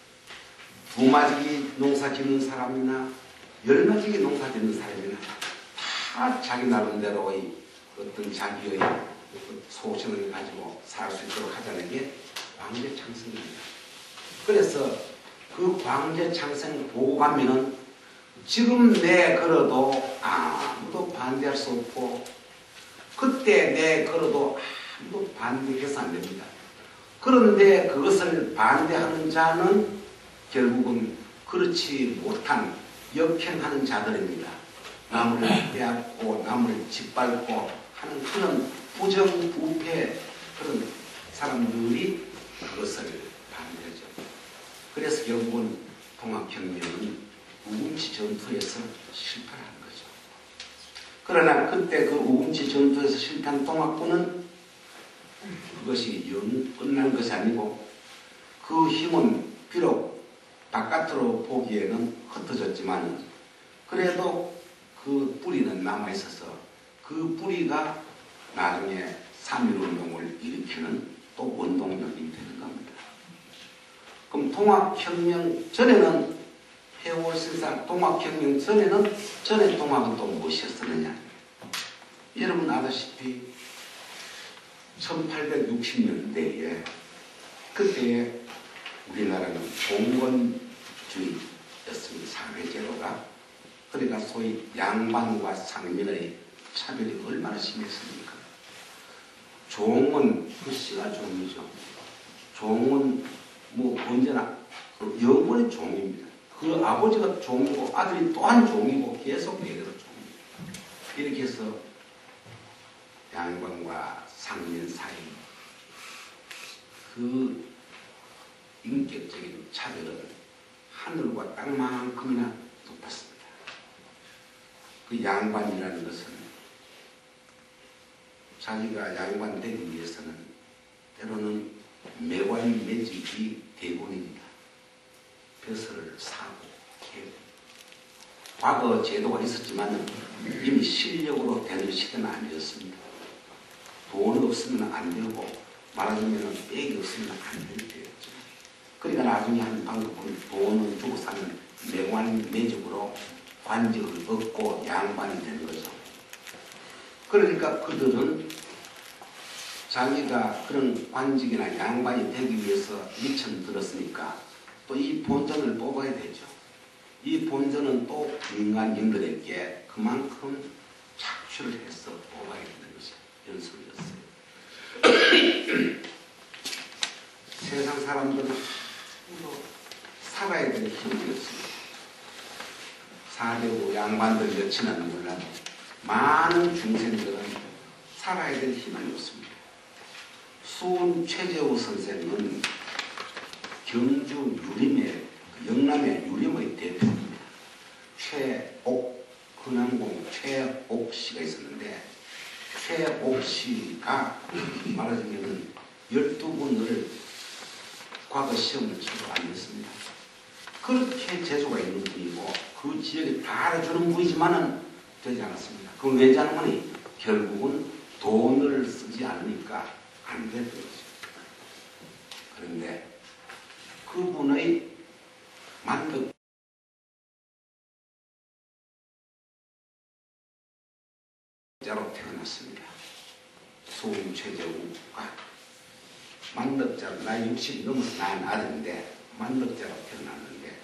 두마지기 농사 짓는 사람이나 열마지기 농사 짓는 사람이나 다 자기 나름대로의 어떤 자기의 소신을 가지고 살 수 있도록 하자는 게 광제창생입니다. 그래서 그 광제창생 보고감면은 지금 내 걸어도 아무도 반대할 수 없고 그때 내 걸어도 아무도 반대해서 안 됩니다. 그런데 그것을 반대하는 자는 결국은 그렇지 못한 역행하는 자들입니다. 남을 빼앗고 남을 짓밟고 하는 그런 부정부패 그런 사람들이 그것을 반대하죠. 그래서 결국은 통합혁명은 우금치 전투에서 실패를 한 거죠. 그러나 그때 그 우금치 전투에서 실패한 통합군은 그것이 영 끝난 것이 아니고 그 힘은 비록 바깥으로 보기에는 흩어졌지만 그래도 그 뿌리는 남아있어서 그 뿌리가 나중에 삼일운동을 일으키는 또 원동력이 되는 겁니다. 그럼 통합혁명 전에는 해월신사 통합혁명 전에는 전에 통합은 또 무엇이었느냐? 여러분 아다시피 천팔백육십 년대에 그때에 우리나라는 봉건주의였습니다. 사회제도가. 그러니까 소위 양반과 상민의 차별이 얼마나 심했습니까? 종은 그 씨가 종이죠. 종은 뭐 언제나 영원히 종입니다. 그 아버지가 종이고 아들이 또한 종이고 계속 대대로 종입니다. 이렇게 해서 양반과 상민 사이 그 인격적인 차별은 하늘과 땅만큼이나 높았습니다. 그 양반이라는 것은 자기가 양반 되기 위해서는 때로는 매관 매직이 대본입니다. 벼슬을 사고 캐고 과거 제도가 있었지만 이미 실력으로 되는 시대는 아니었습니다. 돈 없으면 안 되고 말하자면 백이 없으면 안 될 때였죠. 그러니까 나중에 한 방법은 돈을 주고 사는 매관 매직으로 관직을 얻고 양반이 되는 거죠. 그러니까 그들은 자기가 그런 관직이나 양반이 되기 위해서 미천 들었으니까 또 이 본전을 뽑아야 되죠. 이 본전은 또 민간인들에게 그만큼 착취를 해서 뽑아야 되는 것이 연속이었어요. 세상 사람들은 살아야 될 힘이었습니다. 사대부 양반들 몇이나 몰라도 많은 중생들은 살아야 될 힘이었습니다. 수은 최재우 선생은 경주 유림의 영남의 유림의 대표입니다. 최옥 근황공 최옥 씨가 있었는데 최옥 씨가 말하자면 열두 분을 과거 시험을 치고 안 했습니다. 그렇게 재주가 있는 분이고 그 지역에 다 알아주는 분이지만은 되지 않았습니다. 그건 왜지 않으면 결국은 돈을 쓰지 않으니까 안 되는 거죠. 그런데 그분의 만덕 자로 태어났습니다. 소음 최재우가 만덕자로 나이 육십이 넘어서 낳은 아들인데 만덕자로 태어났는데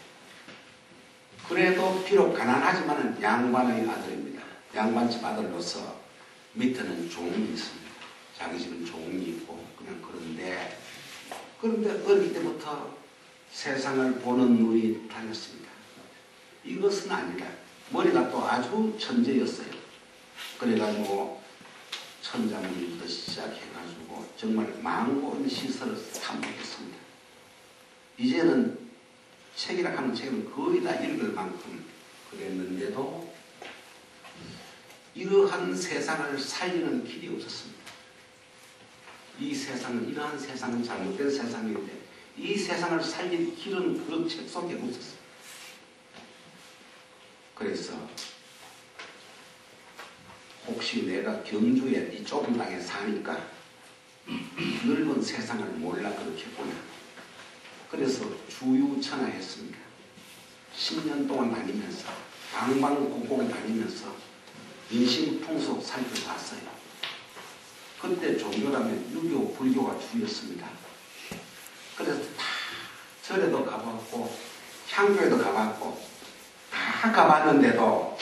그래도 비록 가난하지만 양반의 아들입니다. 양반집 아들로서 밑에는 종이 있습니다. 자기 집은 종이 있고 그냥 그런데 그런데 어릴 때부터 세상을 보는 눈이 달렸습니다. 이것은 아니다. 머리가 또 아주 천재였어요. 그래가지고 천자문부터 시작해가지고 정말 망고한 시설을 탐구했습니다. 이제는 책이라 하는 책은 거의 다 읽을 만큼 그랬는데도 이러한 세상을 살리는 길이 없었습니다. 이 세상은 이러한 세상은 잘못된 세상인데 이 세상을 살릴 길은 그런 책 속에 없었습니다. 그래서 혹시 내가 경주에 이 좁은 땅에 사니까 넓은 세상을 몰라 그렇게 보냐. 그래서 주유천하했습니다. 십 년 동안 다니면서 방방곡곡을 다니면서 인신풍속 살펴봤어요. 그때 종교라면 유교, 불교가 주였습니다. 그래서 다 절에도 가봤고 향교에도 가봤고 다 가봤는데도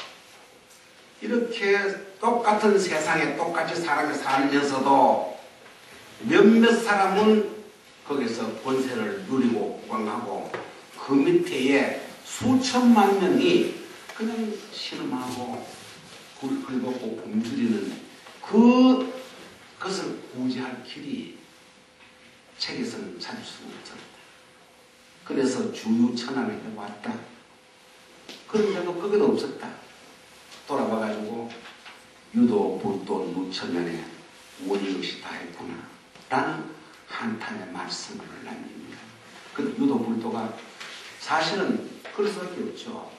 이렇게 똑같은 세상에 똑같이 사람이 살면서도 몇몇 사람은 거기서 권세를 누리고 구강하고 그 밑에 수천만 명이 그냥 신음하고 굴글벗고 굶주리는 그, 그것을 구제할 길이 책에서는 찾을 수가 없었다. 그래서 주유천하를 해왔다. 그런데도 거기도 없었다. 돌아와가지고 유도, 불도, 무천면에 원이 없이 다 했구나 라는 한탄의 말씀을 남깁니다. 그 유도, 불도가 사실은 그럴 수밖에 없죠.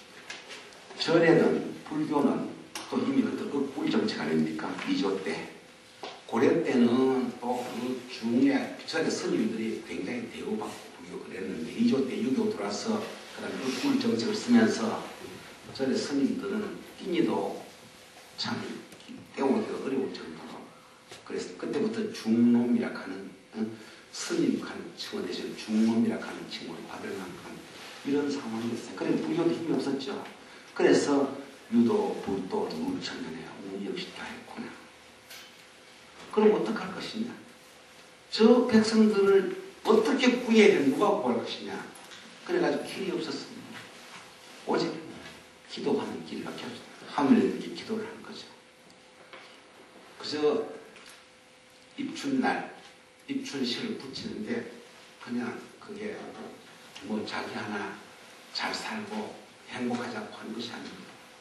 절에는 불교는 또 이미 그때 억불 정책 아닙니까? 이조 때. 고려 때는 또 그 중에 절의 스님들이 굉장히 대우받고 불교 그랬는데 이조 때 유교 들어와서 그 다음에 억불 정책을 쓰면서 절의 스님들은 끼니도 참 떼어오기가 어려울 정도로 그래서 그때부터 중놈이라 하는 응? 스님 하는 칭호 대신 중놈이라 하는 칭호를 받을 만큼 이런 상황이었어요. 그래 불교도 힘이 없었죠. 그래서 유도, 불도, 무천면에 운이 없이 다 했구나. 그럼 어떡할 것이냐? 저 백성들을 어떻게 구해야 돼? 누가 구할 것이냐? 그래가지고 길이 없었습니다. 오직 기도하는 길밖에 없어요. 하늘에 이렇게 기도를 하는 거죠. 그저 입춘날, 입춘시를 붙이는데 그냥 그게 뭐 자기 하나 잘 살고 행복하자고 하는 것이 아닙니다.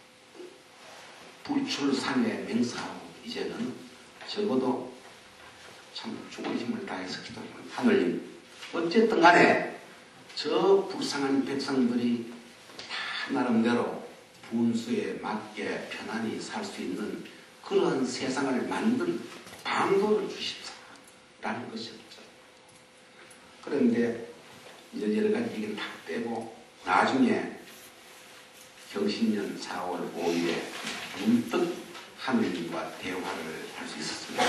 불출산에 맹세하고 이제는 적어도 참 죽을 힘을 다해서 기도하는 하늘님 어쨌든 간에 저 불쌍한 백성들이 다 나름대로 분수에 맞게 편안히 살 수 있는 그런 세상을 만들 방도를 주십사라는 것이었죠. 그런데 이제 여러 가지 얘기는 다 빼고 나중에 경신년 사월 오일에 문득 하느님과 대화를 할 수 있었습니다.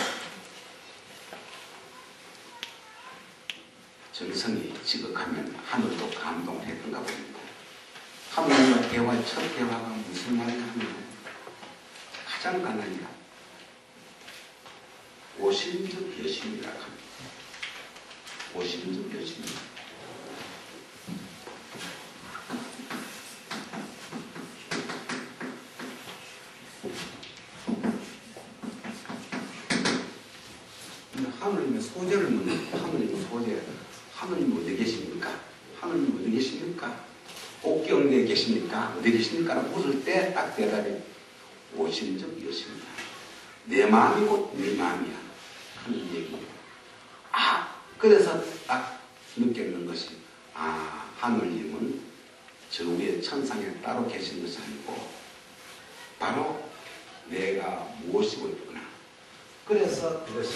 정성이 지극하면 하늘도 감동을 했던가 봅니다. 하느님과 대화의 첫 대화가 무슨 말이냐 하면 가장 간단합니다. 오심적 여심이라고 합니다. 보시는 좀 여십니다. 하느님의 소재를 묻는 하느님의 소재. 하느님 어디 계십니까? 하느님 어디 계십니까? 옥경대에 계십니까? 어디 계십니까? 라고 물을 때 딱 대답이 오신 적이 없습니다. 내 마음이 곧 네 마음이야 하는 얘기예요. 아, 그래서 딱 느꼈는 것이 아, 하느님은 저 위에 천상에 따로 계신 것이 아니고 바로 내가 모시고 있구나. 그래서 그것이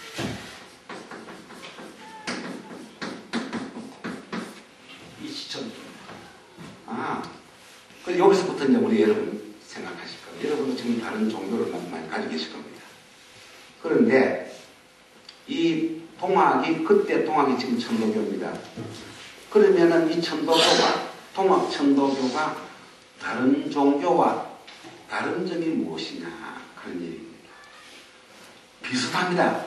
이 시점입니다. 아, 그 여기서부터 이제 우리 여러분 생각하실 겁니다. 여러분도 지금 다른 종교를 많이 가지고 계실 겁니다. 그런데 이 동학이 그때 동학이 지금 천도교입니다. 그러면은 이 천도교가 동학 천도교가 다른 종교와 다른 점이 무엇이냐 그런 얘기입니다. 비슷합니다.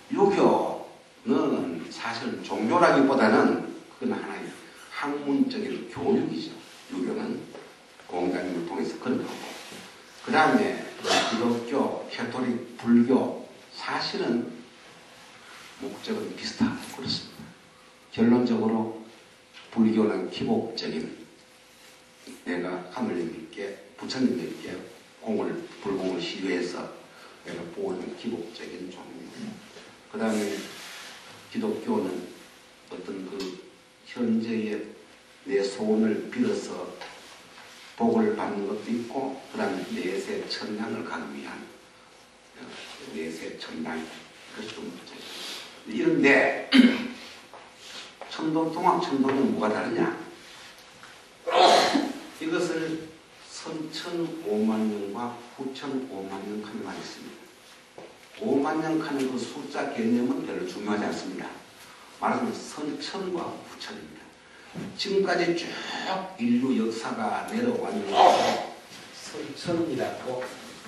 유교는 사실 종교라기보다는 그건 하나의 학문적인 교육이죠. 유교는 공자님을 통해서 그런 거고. 그 다음에 기독교, 캐토릭, 불교 사실은 목적은 비슷하고 그렇습니다. 결론적으로 불교는 기복적인 내가 하늘님께 부처님께 공을 불공을 시위해서 내가 보는 기복적인 종류. 그 다음에 기독교는 어떤 그 현재의 내 소원을 빌어서 복을 받는 것도 있고, 그 다음에 내세 천당을 가기 위한 내세 천당, 그것이 좀 문제죠. 이런데 천도, 동학 천도는 뭐가 다르냐? 이것을 선천 오만 년과 후천 오만 년 칸만 있습니다. 오만 년 칸의 그 숫자 개념은 별로 중요하지 않습니다. 말하자면 선천과 후천입니다. 지금까지 쭉 인류 역사가 내려왔는 것을 선천이라고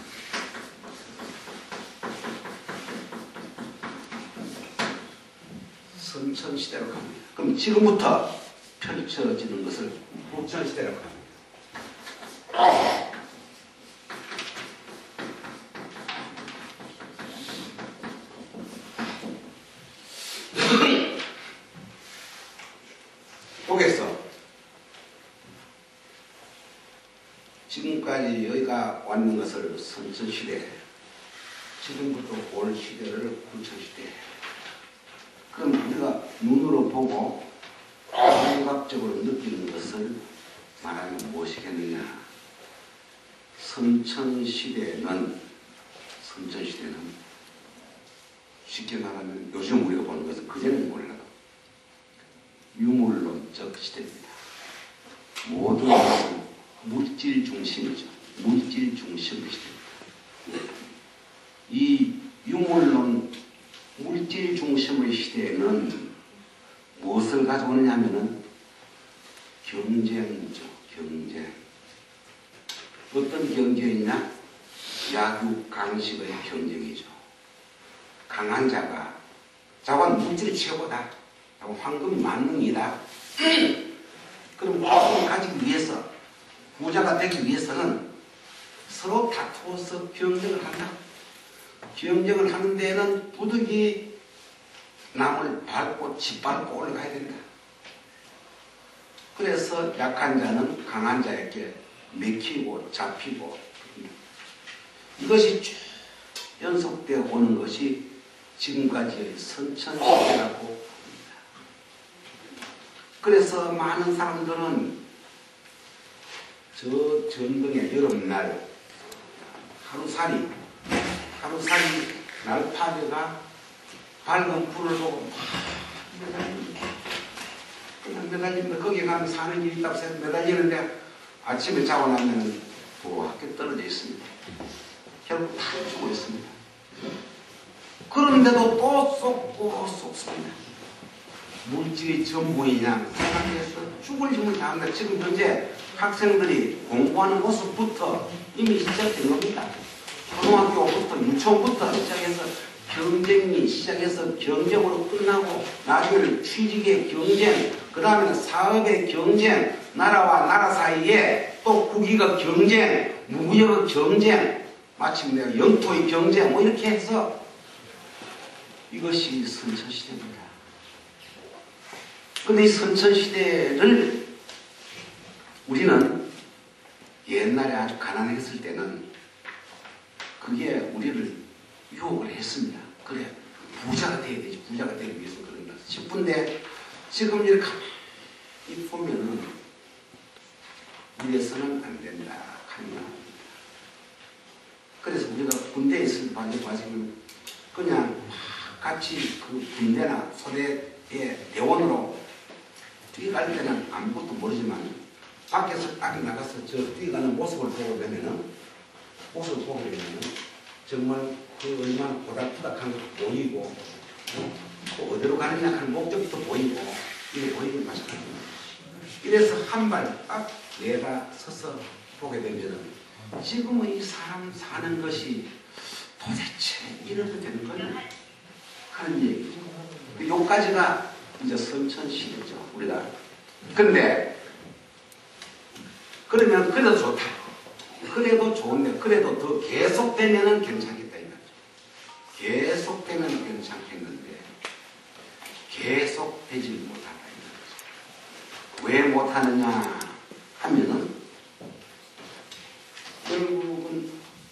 선천시대로 갑니다. 그럼 지금부터 펼쳐지는 것을 후천시대로 갑니다. 여기서 지금까지 여기가 왔는 것을 선천시대, 지금부터 올 시대를 후천시대. 그럼 우리가 눈으로 보고 감각적으로 느끼는 것을 말하면 무엇이겠느냐? 선천시대는 선천시대는 쉽게 말하면 요즘 우리가 보는 것은 그전에는 몰라도 유물론적 시대입니다. 모든 것은 물질 중심이죠. 물질 중심의 시대입니다. 이 유물론 물질 중심의 시대에는 무엇을 가져오느냐 하면은 경쟁이죠. 경쟁. 어떤 경쟁이냐? 약육 강식의 경쟁이죠. 강한 자가 자관 물질이 최고다. 황금이 만능이다. 그럼 황금을 가지기 위해서 부자가 되기 위해서는 서로 다투어서 경쟁을 한다. 경쟁을 하는 데에는 부득이 남을 밟고 짓밟고 올라가야 된다. 그래서 약한 자는 강한 자에게 맥히고 잡히고 이것이 쭉 연속되어 오는 것이 지금까지의 선천시대라고 합니다. 그래서 많은 사람들은 저 전등의 여름날 하루살이 하루살이 날파리가 밝은 불을 보고 막 매달립니다. 그냥 매달리는데 거기에 가면 사는 길이 있다고 해서 매달리는데 아침에 자고 나면 부하게 떨어져 있습니다. 결국 다 죽어 있습니다. 그런데도 또 쏟고 쏟습니다. 물질이 전부이냐 생각해서 죽을 힘을 다합니다. 지금 현재 학생들이 공부하는 모습부터 이미 시작된 겁니다. 초등학교부터 유치원부터 시작해서 경쟁이 시작해서 경쟁으로 끝나고 나중에는 취직의 경쟁, 그 다음에는 사업의 경쟁, 나라와 나라 사이에 또 국익의 경쟁, 무역의 경쟁, 마침내 영토의 경쟁, 뭐 이렇게 해서 이것이 선천시대입니다. 근데 이 선천시대를 우리는 옛날에 아주 가난했을 때는 그게 우리를 유혹을 했습니다. 그래, 부자가 돼야 되지, 부자가 되기 위해서 그런다 싶은데 지금 이렇게 이 보면은 이래서는 안 된다 하면 그래서 우리가 군대에 있을 때 봐지면 그냥 같이 그 군대나 소대의 대원으로 뛰어갈 때는 아무것도 모르지만 밖에서 딱 나가서 저 뛰어가는 모습을 보고 되면은 모습을 보게 되면은 정말 그 얼마나 고닥고닥한 것도 보이고 또 어디로 가느냐 하는 목적도 보이고 이게 보이는 마찬가지입니다. 이래서 한 발 딱 내가 서서 보게 되면은 지금의 이 사람 사는 것이 도대체 이래도 되는 거냐 하는 얘기죠. 요까지가 이제 선천시대죠, 우리가. 근데 그러면 그래도 좋다. 그래도 좋은데 그래도 더 계속되면은 괜찮겠다 이거죠. 계속되면 괜찮겠는데 계속되지 못하다 이거죠. 왜 못하느냐 하면은 결국은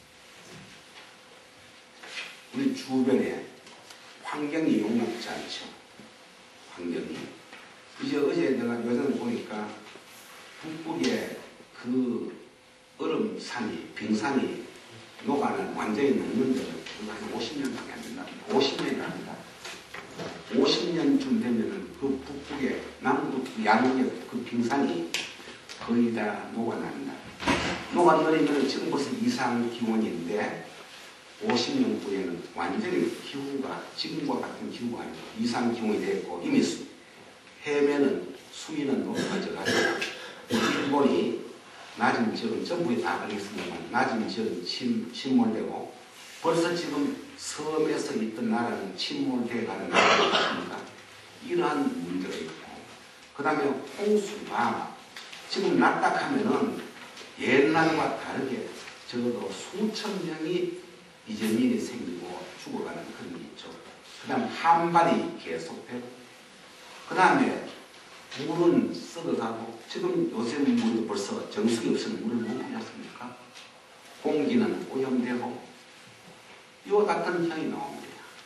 우리 주변에 환경이 용납지 않죠. 환경이. 이제 어제 내가 요즘 보니까 북극에 그 얼음산이, 빙산이 녹아는 완전히 녹는 데는 한 오십 년밖에 안 된다. 오십 년이 아니다. 오십 년쯤 되면은 그 북극의 남극 양극의 그 빙산이 거의 다 녹아난다. 녹아내리면 지금 벌써 이상 기온인데 오십 년 후에는 완전히 기후가 지금과 같은 기후가 아니고 이상 기온이 되고 이미 수, 해면은 수위는 높아져가지고 일본이 낮은 지역은 전부 다 가겠습니다만 낮은 지역은 침, 침몰되고 벌써 지금 섬에서 있던 나라는 침몰되어 가는 나라가 있습니까? 이러한 문제가 있고 그 다음에 홍수가 지금 낙닥하면은 옛날과 다르게 적어도 수천 명이 이재민이 생기고 죽어가는 그런 게 있죠. 그 다음 한반이 계속되고 그 다음에 물은 썩어가고 지금 요새 물도 벌써 정수기 없으면 물을 못 뿌렸습니까? 공기는 오염되고 이와 같은 현이 나옵니다.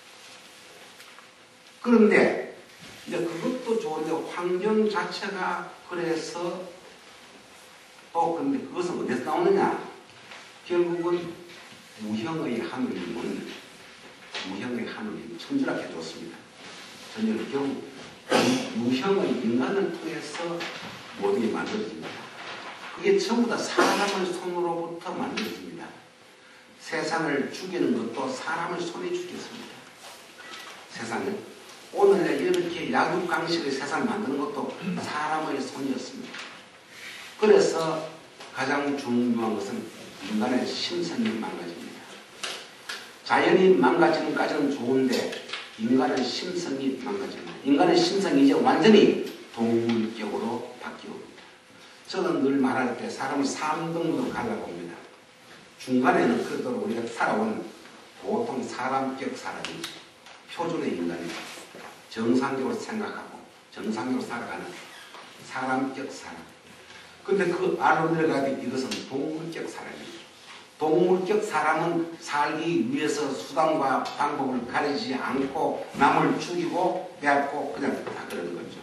그런데 이제 그것도 좋은데 환경 자체가 그래서 또 그런데 그것은 어디서 나오느냐? 결국은 무형의 하느님은 무형의 하느님 천주락해 줬습니다. 저는 결국 무형의 인간을 통해서 모든 게 만들어집니다. 그게 전부 다 사람의 손으로부터 만들어집니다. 세상을 죽이는 것도 사람의 손이 죽였습니다. 세상을 오늘 이렇게 약육강식의 세상을 만드는 것도 사람의 손이었습니다. 그래서 가장 중요한 것은 인간의 심성이 망가집니다. 자연이 망가지는 까지는 좋은데 인간의 심성이 망가집니다. 인간의 심성이 이제 완전히 동물격으로 바뀌옵니다. 저는 늘 말할 때 사람을 삼 등으로 갈라봅니다. 중간에는 그래도 우리가 살아온 보통 사람격 사람이 표준의 인간이 정상적으로 생각하고 정상적으로 살아가는 사람격 사람. 근데 그 아래로 내려가도 이것은 동물격 사람이에요. 동물격 사람은 살기 위해서 수단과 방법을 가리지 않고 남을 죽이고 빼앗고 그냥 다 그러는 거죠.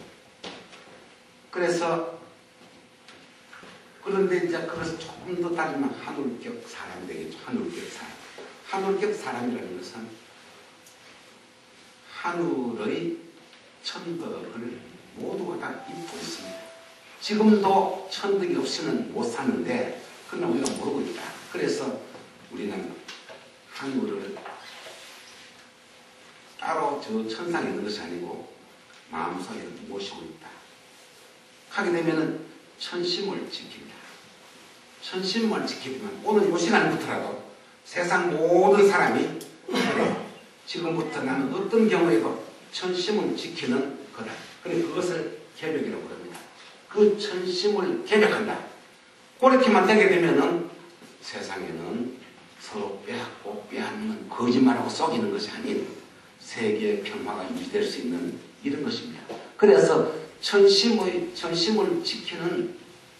그래서 그런데 이제 그래서 조금 더 따지면 하늘격 사람이 되겠죠. 하늘격 사람. 하늘격 사람이라는 것은 하늘의 천덕을 모두가 다 입고 있습니다. 지금도 천덕이 없이는 못 사는데 그러나 우리가 모르고 있다. 그래서 우리는 하늘을 따로 저 천상에 있는 것이 아니고 마음속에 모시고 있다. 하게 되면은 천심을 지킵니다. 천심을 지키면 오늘 요 시간부터라도 세상 모든 사람이 그래, 지금부터 나는 어떤 경우에도 천심을 지키는 거다. 그래 그것을 개벽이라고 합니다. 그 천심을 개벽한다. 그렇게만 되게 되면은 세상에는 서로 빼앗고 빼앗는 거짓말하고 속이는 것이 아닌 세계의 평화가 유지될 수 있는 이런 것입니다. 그래서 천심의 천심을 지키는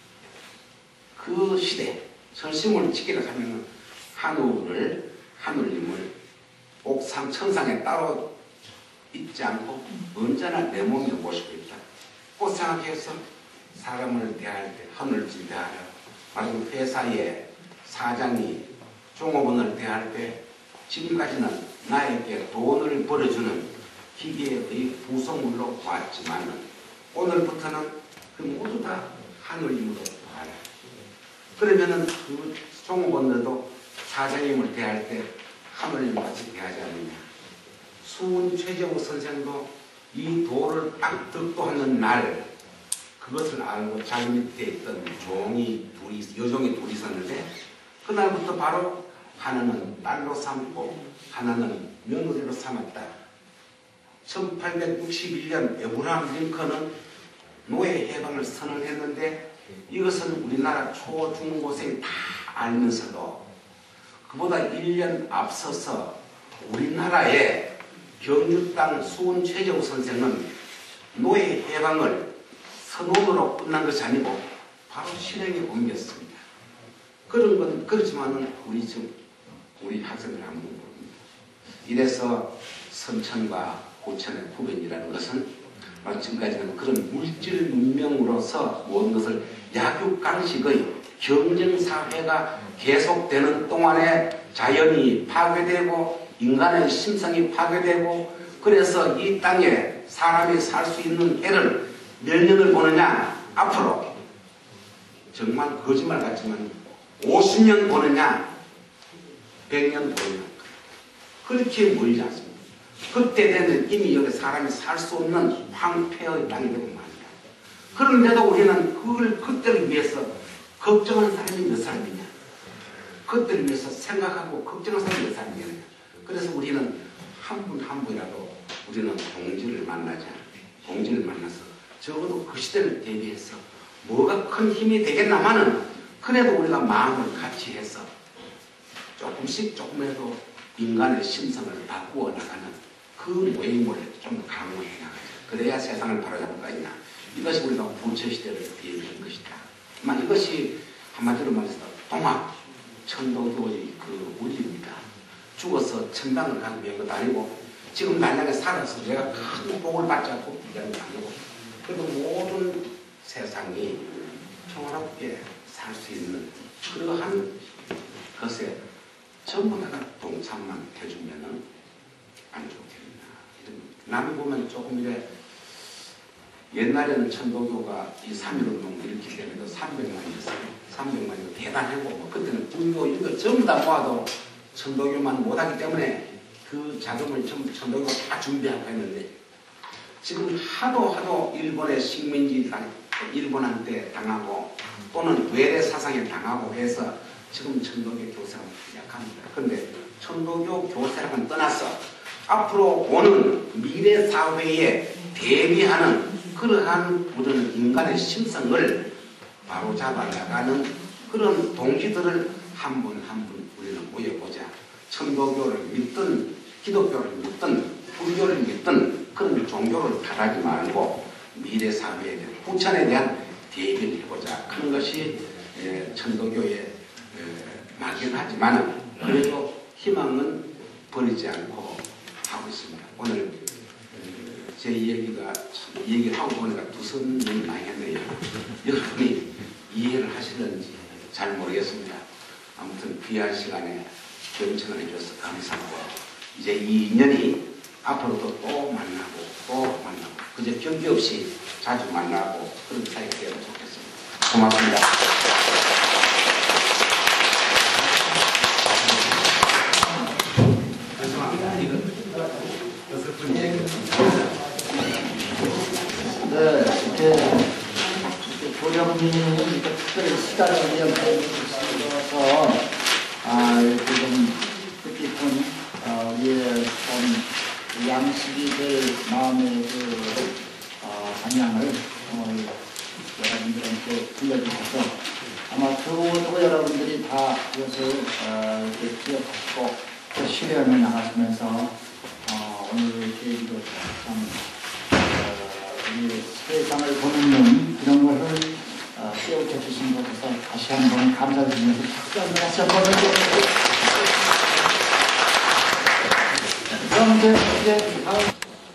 그 시대, 천심을 지키려 하면은 하늘을 하늘님을 옥상 천상에 따로 있지 않고 언제나 내 몸에 모시고 있다. 꼭 생각해서 사람을 대할 때 하늘을 대하라. 아주 회사의 사장이 종업원을 대할 때 지금까지는 나에게 돈을 벌어주는 기계의 구성물로 보았지만 오늘부터는 그 모두 다 하늘님으로 봐라. 그러면은 그 종업원들도 사장님을 대할 때 하늘님 같이 대하지 않느냐. 수은 최재호 선생도 이 도를 딱 듣고 하는 날 그것을 알고 자기 밑에 있던 종이 둘이, 여종이 둘이 있었는데 그날부터 바로 하나는 딸로 삼고 하나는 며느리로 삼았다. 천팔백육십일 년 에브라함 링컨은 노예 해방을 선언했는데 이것은 우리나라 초중고생이 다 알면서도 그보다 일 년 앞서서 우리나라의 경주땅 수은 최재호 선생은 노예 해방을 선언으로 끝난 것이 아니고 바로 실행에 옮겼습니다. 그런 건 그렇지만은 우리 지금 우리 학생들 안 모릅니다. 이래서 선천과 고천의 후변이라는 것은 지금까지는 그런 물질 문명으로서 모든 것을 약육강식의 경쟁사회가 계속되는 동안에 자연이 파괴되고 인간의 심성이 파괴되고 그래서 이 땅에 사람이 살 수 있는 해를 몇 년을 보느냐 앞으로 정말 거짓말 같지만 오십 년 보느냐 백 년 보느냐 그렇게 멀지 않습니다. 그때 되면 이미 여기 사람이 살 수 없는 황폐의 땅이 되고 말이야. 그런데도 우리는 그걸 그때를 위해서 걱정하는 사람이 몇 사람이냐. 그때를 위해서 생각하고 걱정하는 사람이 몇 사람이냐. 그래서 우리는 한 분 한 분이라도 우리는 동지를 만나자. 동지를 만나서 적어도 그 시대를 대비해서 뭐가 큰 힘이 되겠나마는 그래도 우리가 마음을 같이 해서 조금씩 조금이라도 인간의 심성을 바꾸어 나가는 그 모임을 좀 강화해 나가자. 그래야 세상을 바로잡을 거 아니냐. 이것이 우리가 부처시대를 대비한 것이다. 아마 이것이 한마디로 말해서 동학 천도교의 그 우리입니다. 죽어서 천당을 가기 위한 것도 아니고 지금 만약에 살아서 내가 큰 복을 받지 않고 부자는 아니고 그래도 모든 세상이 평화롭게 살 수 있는 그러한 것에 전부 다가 동참만 해주면은 안 좋겠나. 남이 보면 조금 이래 옛날에는 천도교가 이 삼일운동 일으킬 때에도 삼백만이었어요. 삼백만이고 대단하고 뭐 그때는 불교 이거 전부 다 모아도 천도교만 못하기 때문에 그 자금을 전부 천도교가 다 준비하고 했는데 지금 하도 하도 일본의 식민지 당, 일본한테 당하고 또는 외래 사상에 당하고 해서 지금 천도교 교세가 약합니다. 그런데 천도교 교세랑은 떠나서 앞으로 오는 미래 사회에 대비하는 그러한 우리는 인간의 심성을 바로잡아 나가는 그런 동기들을 한 분 한 분 우리는 모여보자. 천도교를 믿든 기독교를 믿든 불교를 믿든 그런 종교를 탓하지 말고 미래 사회에 대한 후천에 대한 대비를 해보자. 그런 것이 천도교의 막연하지만 그래도 희망은 버리지 않고 하고 있습니다. 오늘 제 얘기가 참 얘기를 하고 보니까 두선 얘기 많이 했네요. 여러분이 이해를 하시는지 잘 모르겠습니다. 아무튼 귀한 시간에 경청을 해주셔서 감사하고 이제 이 인연이 앞으로도 또 만나고 또 만나고 그저 경계 없이 자주 만나고 그런 사이가 되면 좋겠습니다. 고맙습니다. 죄송합니다. 이거 여섯 분 얘기했습니다. 네, 이렇게 고령민이 특별히 시간을 이용해 주셔서 아, 이렇게 좀 뜻깊은 어, 예, 좀 마음의 그 어, 방향을 어, 여러분들한테 들려주셔서 아마 두 여러분들이 다 이것을 어, 이렇게 기억하시고 또 실현을 나가시면서 어, 오늘 계기도 참 어, 이 세상을 보는 눈 이런 것을 어, 깨우쳐 주신 것에서 다시 한번 감사드리면서 박수 다시 한번 해주세요. 그럼 이제, 이제 다음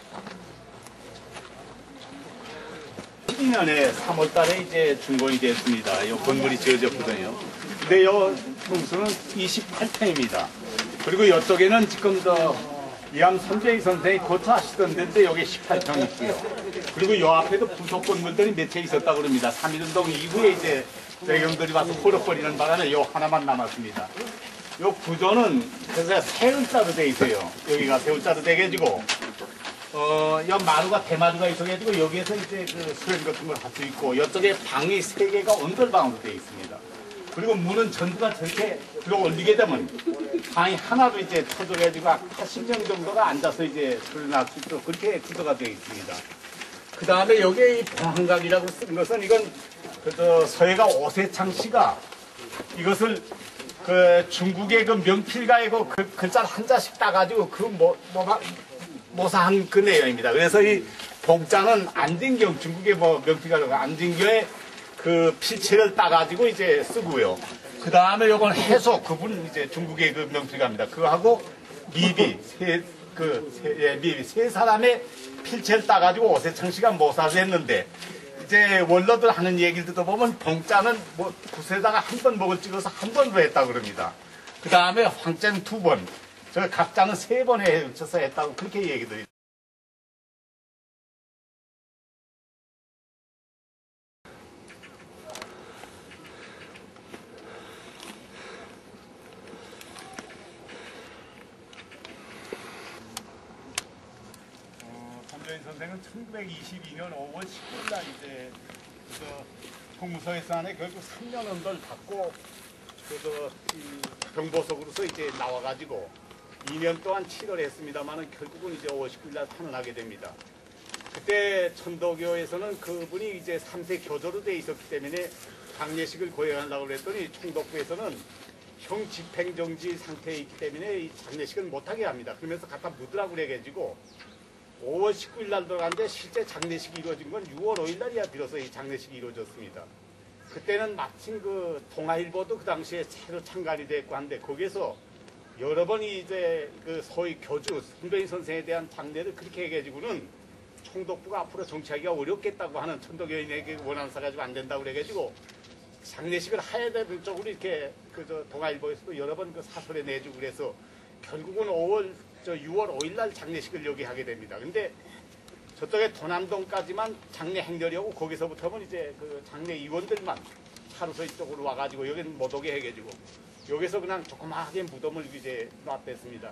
십이 년에 삼월 달에 이제 준공이 됐습니다. 이 건물이 지어졌거든요. 근데 요 평수는 이십팔 평입니다. 그리고 이쪽에는 지금 저 이암 선재희 선생이 거처하시던 데인데 여기 십팔 평이 있고요. 그리고 요 앞에도 부속 건물들이 몇 채 있었다고 그럽니다. 삼일운동 이후에 이제 대경들이 와서 호럭거리는 바람에 요 하나만 남았습니다. 요 구조는 그래서 세울자로 돼 있어요. 여기가 세울자로 돼가지고 어, 여 마루가 대마루가 있어가지고 여기에서 이제 그 수련 같은 걸 할 수 있고 이쪽에 방이 세 개가 언돌방으로 되어 있습니다. 그리고 문은 전부가 저렇게 들어 올리게 되면 방이 하나로 이제 터져가지고 팔십 명 정도가 앉아서 이제 수련할 수 있도록 그렇게 구조가 되어 있습니다. 그 다음에 여기에 이 봉황각이라고 쓴 것은 이건 그저 서예가 오세창 씨가 이것을 그 중국의 그 명필가에 그 글자 한 자씩 따가지고 그 뭐, 뭐, 모사한 그 내용입니다. 그래서 이 봉자는 안진경, 중국의 뭐 명필가로 안진경의 그 필체를 따가지고 이제 쓰고요. 그 다음에 요건 해소, 그분 이제 중국의 그 명필가입니다. 그거하고 미비, 세, 그, 세, 예, 미비, 세 사람의 필체를 따가지고 오세창 씨가 모사를 했는데 이제 원로들 하는 얘기를 듣어보면 봉자는 뭐 붓에다가 한 번 목을 찍어서 한 번으로 했다고 그럽니다. 그 다음에 황자는 두 번, 저 각자는 세 번에 걸쳐서 했다고 그렇게 얘기들이. 어, 선조인 선생은 천구백이십이 년 오월 십구일 날 이제 그 총무소에서 안에 결국 삼 년 언더를 받고 그 병보석으로서 이제 나와가지고 이 년 동안 치료를 했습니다만은 결국은 이제 오월 십구일 날 탄원하게 됩니다. 그때 천도교에서는 그분이 이제 삼 세 교조로 돼 있었기 때문에 장례식을 거행하려고 그랬더니 총독부에서는 형 집행정지 상태에 있기 때문에 이 장례식을 못하게 합니다. 그러면서 갖다 묻으라고 그래가지고 오월 십구일 날 들어갔는데 실제 장례식이 이루어진 건 유월 오일 날이야 비로소 이 장례식이 이루어졌습니다. 그때는 마침 그 동아일보도 그 당시에 새로 창간이 됐고 한데 거기에서 여러 번이 이제 그 소위 교주 선배인 선생에 대한 장례를 그렇게 해가지고는 총독부가 앞으로 정치하기가 어렵겠다고 하는 천도교인에게 원한사 가지고 안 된다고 그래가지고 장례식을 해야 되는 쪽으로 이렇게 그저 동아일보에서도 여러 번 그 사설에 내주고 그래서 결국은 오월 저 유월 오일 날 장례식을 여기 하게 됩니다. 근데 저쪽에 도남동까지만 장례 행렬이고 거기서부터는 이제 그 장례 의원들만 차로서 이쪽으로 와가지고 여기는 못 오게 해가지고 여기서 그냥 조그맣게 무덤을 이제 놨댔습니다.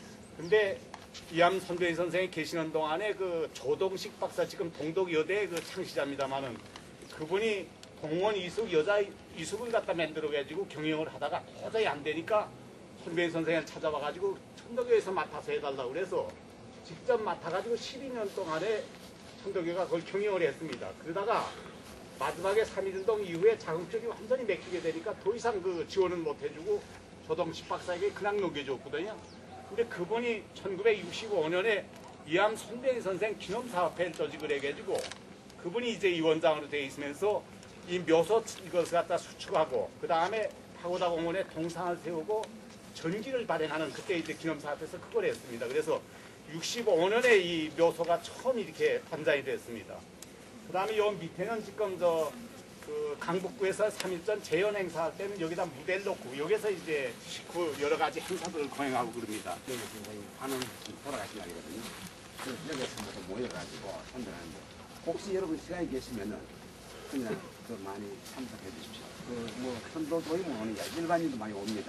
근데 이암 선배인 선생이 계시는 동안에 그 조동식 박사 지금 동독여대 그 창시자입니다만은 그분이 동원 이숙 여자 이숙을 갖다 만들어가지고 경영을 하다가 도저히 안 되니까 선배인 선생을 찾아와가지고 천도교에서 맡아서 해달라고 그래서 직접 맡아가지고 십이 년 동안에 천도교가 그걸 경영을 했습니다. 그러다가 마지막에 삼일운동 이후에 자금줄이 완전히 맥히게 되니까 더 이상 그 지원은 못 해주고 조동식 박사에게 그냥 넘겨줬거든요. 근데 그분이 천구백육십오 년에 이암 선배인 선생 기념사업회를 조직을 해가지고 그분이 이제 위원장으로 되어 있으면서 이 묘소 이것을 갖다 수축하고 그 다음에 파고다 공원에 동상을 세우고 전기를 발행하는 그때 이제 기념사업에서 그걸 했습니다. 그래서 육십오 년에 이 묘소가 처음 이렇게 단장이 됐습니다. 그 다음에 요 밑에는 지금 저 그 강북구에서 삼 일전 재연 행사할 때는 여기다 무대를 놓고 여기서 이제 식후 여러 가지 행사들을 거행하고 그럽니다. 여기 굉장히 환원 돌아가신 날이거든요. 그래서 여기서 모여가지고 선전하는데 혹시 여러분 시간이 계시면은 그냥 그 많이 참석해 주십시오. 그뭐 선도도이 오는 일반인도 많이 옵니다.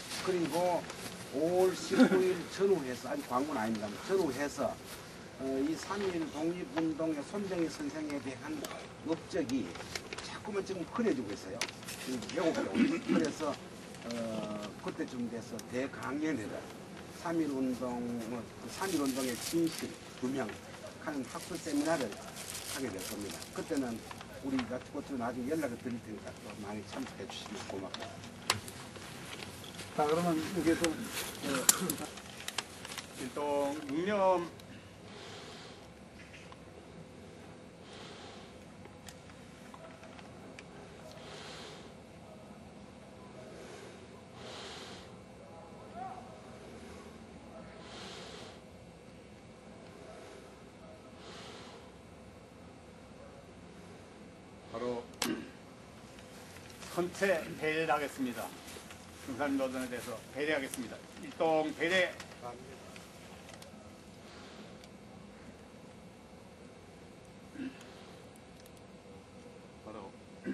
그리고 오월 십구일 전후해서 아직 광고는 아닙니다. 전후해서 어, 이 삼일 독립운동의 손정희 선생에 대한 업적이 자꾸만 지금 그려지고 있어요. 지금 외국에 오고 그래서 어, 그때쯤 돼서 대강연회를 삼일운동, 뭐, 삼일운동의 진실 두 명 하는 학술 세미나를 하게 될 겁니다. 그때는 우리 야트코트로 나중에 연락을 드릴 테니까 또 많이 참석해 주시면 고맙습니다. 자, 그러면 여기서 일동 묵념 바로 선체 배례를 하겠습니다. 중산 노동에 대해서 배례하겠습니다. 일동 배례. 바로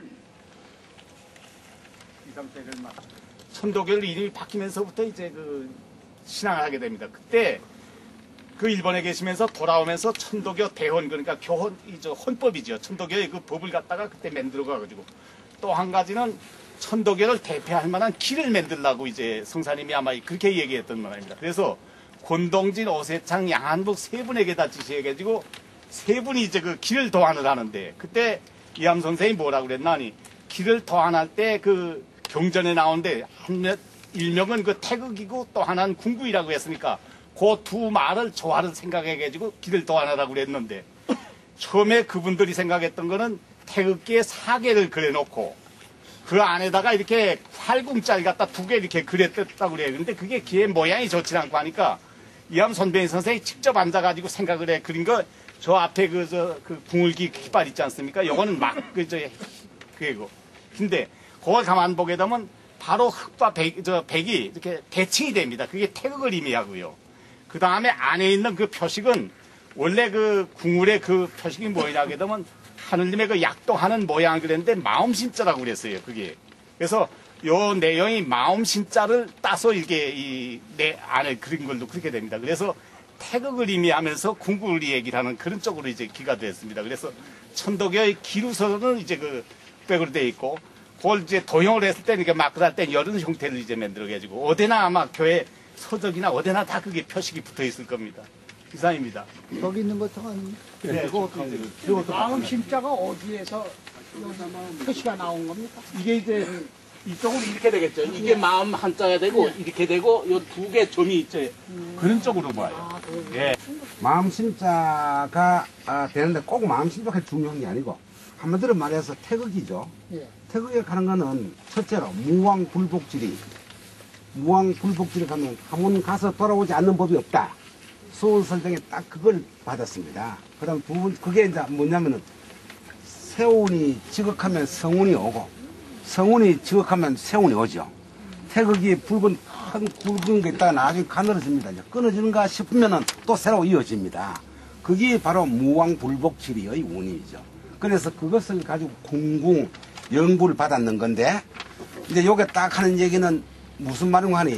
이 상태를 막 천도교를 이름이 바뀌면서부터 이제 그 신앙을 하게 됩니다. 그때 그 일본에 계시면서 돌아오면서 천도교 대헌, 그러니까 교헌, 이저 헌법이죠. 천도교의 그 법을 갖다가 그때 만들어가지고, 또 한 가지는 천도교를 대표할 만한 길을 만들라고 이제 성사님이 아마 그렇게 얘기했던 모양입니다. 그래서 권동진, 오세창, 양한북 세 분에게 다 지시해가지고 세 분이 이제 그 길을 도안을 하는데, 그때 이암 선생이 뭐라고 그랬나니, 길을 도안할 때 그 경전에 나오는데 한 몇 일명은 그 태극이고 또 하나는 궁구이라고 했으니까 그 두 말을 조화를 생각해가지고 길을 도안하라고 그랬는데, 처음에 그분들이 생각했던 거는 태극기에 사계를 그려놓고 그 안에다가 이렇게 활궁짜리 갖다 두 개 이렇게 그렸다고 그래요. 근데 그게 기의 모양이 좋지 않고 하니까 이암 손배인 선생이 직접 앉아가지고 생각을 해 그린 거, 저 앞에 그, 저, 그 궁을기 깃발 있지 않습니까? 요거는 막, 그, 저, 그거. 근데 그걸 가만 보게 되면 바로 흑과 백, 저, 백이 이렇게 대칭이 됩니다. 그게 태극을 의미하고요. 그 다음에 안에 있는 그 표식은 원래 그 궁울의 그 표식이 뭐냐 하게 되면 하느님의 그 약도하는 모양을 그랬는데 마음신자라고 그랬어요. 그게. 그래서 요 내용이 마음신자를 따서 이렇게 이 내 안에 그린 걸로 그렇게 됩니다. 그래서 태극을 의미하면서 궁극을 얘기를 하는 그런 쪽으로 이제 기가 됐습니다. 그래서 천도교의 기루서는 이제 그 백으로 되어 있고, 그걸 이제 도용을 했을 때 이렇게 마크할 때 이런 형태를 이제 만들어가지고 어디나 아마 교회 서적이나 어디나 다 그게 표식이 붙어 있을 겁니다. 이상입니다. 거기 있는 것은 네, 그것도 이것도 마음 심자가 어디에서 표시가 나온 겁니까? 이게 이제 이쪽으로 이렇게 되겠죠. 이게 마음 한자가 되고 이렇게 되고 요 두 개 점이 있죠. 그런 쪽으로 봐요. 예. 마음심자가 아, 되는데 꼭 마음심자가 중요한 게 아니고, 한마디로 말해서 태극이죠. 예. 태극에 가는 거는 첫째로 무왕불복지리. 무왕불복지리 가면 한 번 가서 돌아오지 않는 법이 없다. 수원선생이 딱 그걸 받았습니다. 그 다음 두 번, 그게 이제 뭐냐면은 세운이 지극하면 성운이 오고, 성운이 지극하면 세운이 오죠. 태극이 붉은, 큰 굵은 게 있다가 나중에 가늘어집니다. 이제 끊어지는가 싶으면은 또 새로 이어집니다. 그게 바로 무왕불복지리의 운이죠. 그래서 그것을 가지고 궁궁, 연구를 받았는 건데, 이제 요게 딱 하는 얘기는 무슨 말인가 하니,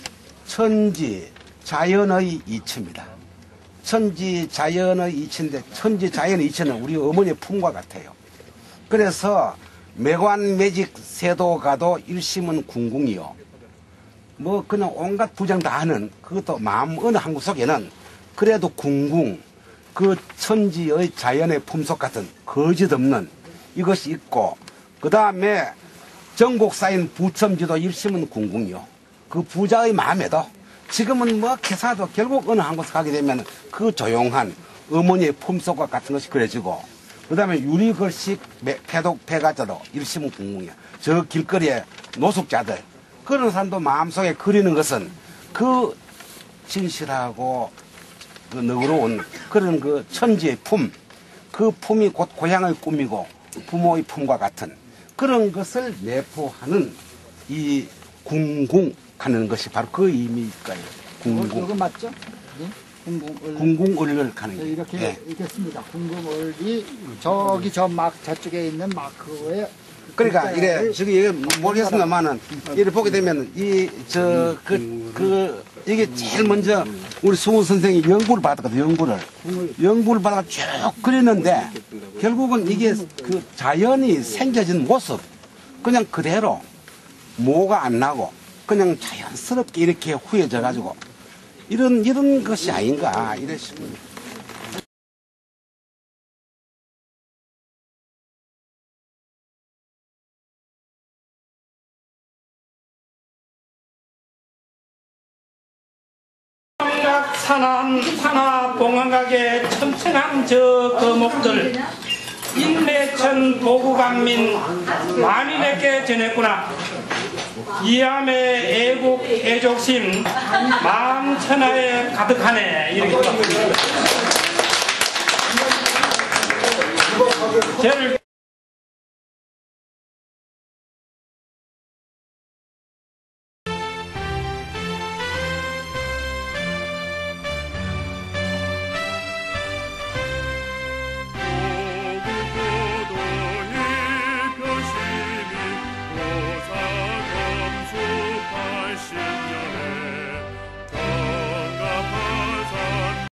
천지, 자연의 이치입니다. 천지, 자연의 이치인데, 천지, 자연의 이치는 우리 어머니의 품과 같아요. 그래서 매관, 매직, 세도, 가도, 일심은 궁궁이요. 뭐, 그냥 온갖 부정 다 하는, 그것도 마음 어느 한 구석에는 그래도 궁궁, 그 천지의 자연의 품속 같은 거짓 없는 이것이 있고, 그 다음에 전국 쌓인 부첨지도 일심은 궁궁이요. 그 부자의 마음에도 지금은 뭐 개사도 결국 어느 한 곳에 가게 되면 그 조용한 어머니의 품속과 같은 것이 그려지고, 그 다음에 유리글씨 패독 패가자도 일심은 궁궁이야. 저 길거리에 노숙자들, 그런 사람도 마음속에 그리는 것은 그 진실하고 그 너그러운 그런 그 천지의 품, 그 품이 곧 고향의 꿈이고 부모의 품과 같은 그런 것을 내포하는 이 궁궁 하는 것이 바로 그 의미일까요? 궁궁. 이거 맞죠? 예? 궁금을 궁궁을을 가는 게. 이렇게 예. 읽겠습니다. 궁금을이 저기 저 막 저쪽에 있는 마크에 그러니까 이래 저기 모르겠습니다만은 이를 보게 되면 이 저 그 그 이게 제일 먼저 우리 수훈 선생이 연구를 받았거든. 연구를 연구를 받아 쭉 그리는데 결국은 이게 그 자연이 생겨진 모습 그냥 그대로 모가 안 나고 그냥 자연스럽게 이렇게 후해져 가지고 이런 이런 것이 아닌가 이래 싶습니다. 산악 산하 봉황각의 천천한 저 거목들 인내천 보구강민 만인에게 전했구나. 이함의 애국 애족심 마음 천하에 가득하네. 이렇게 저를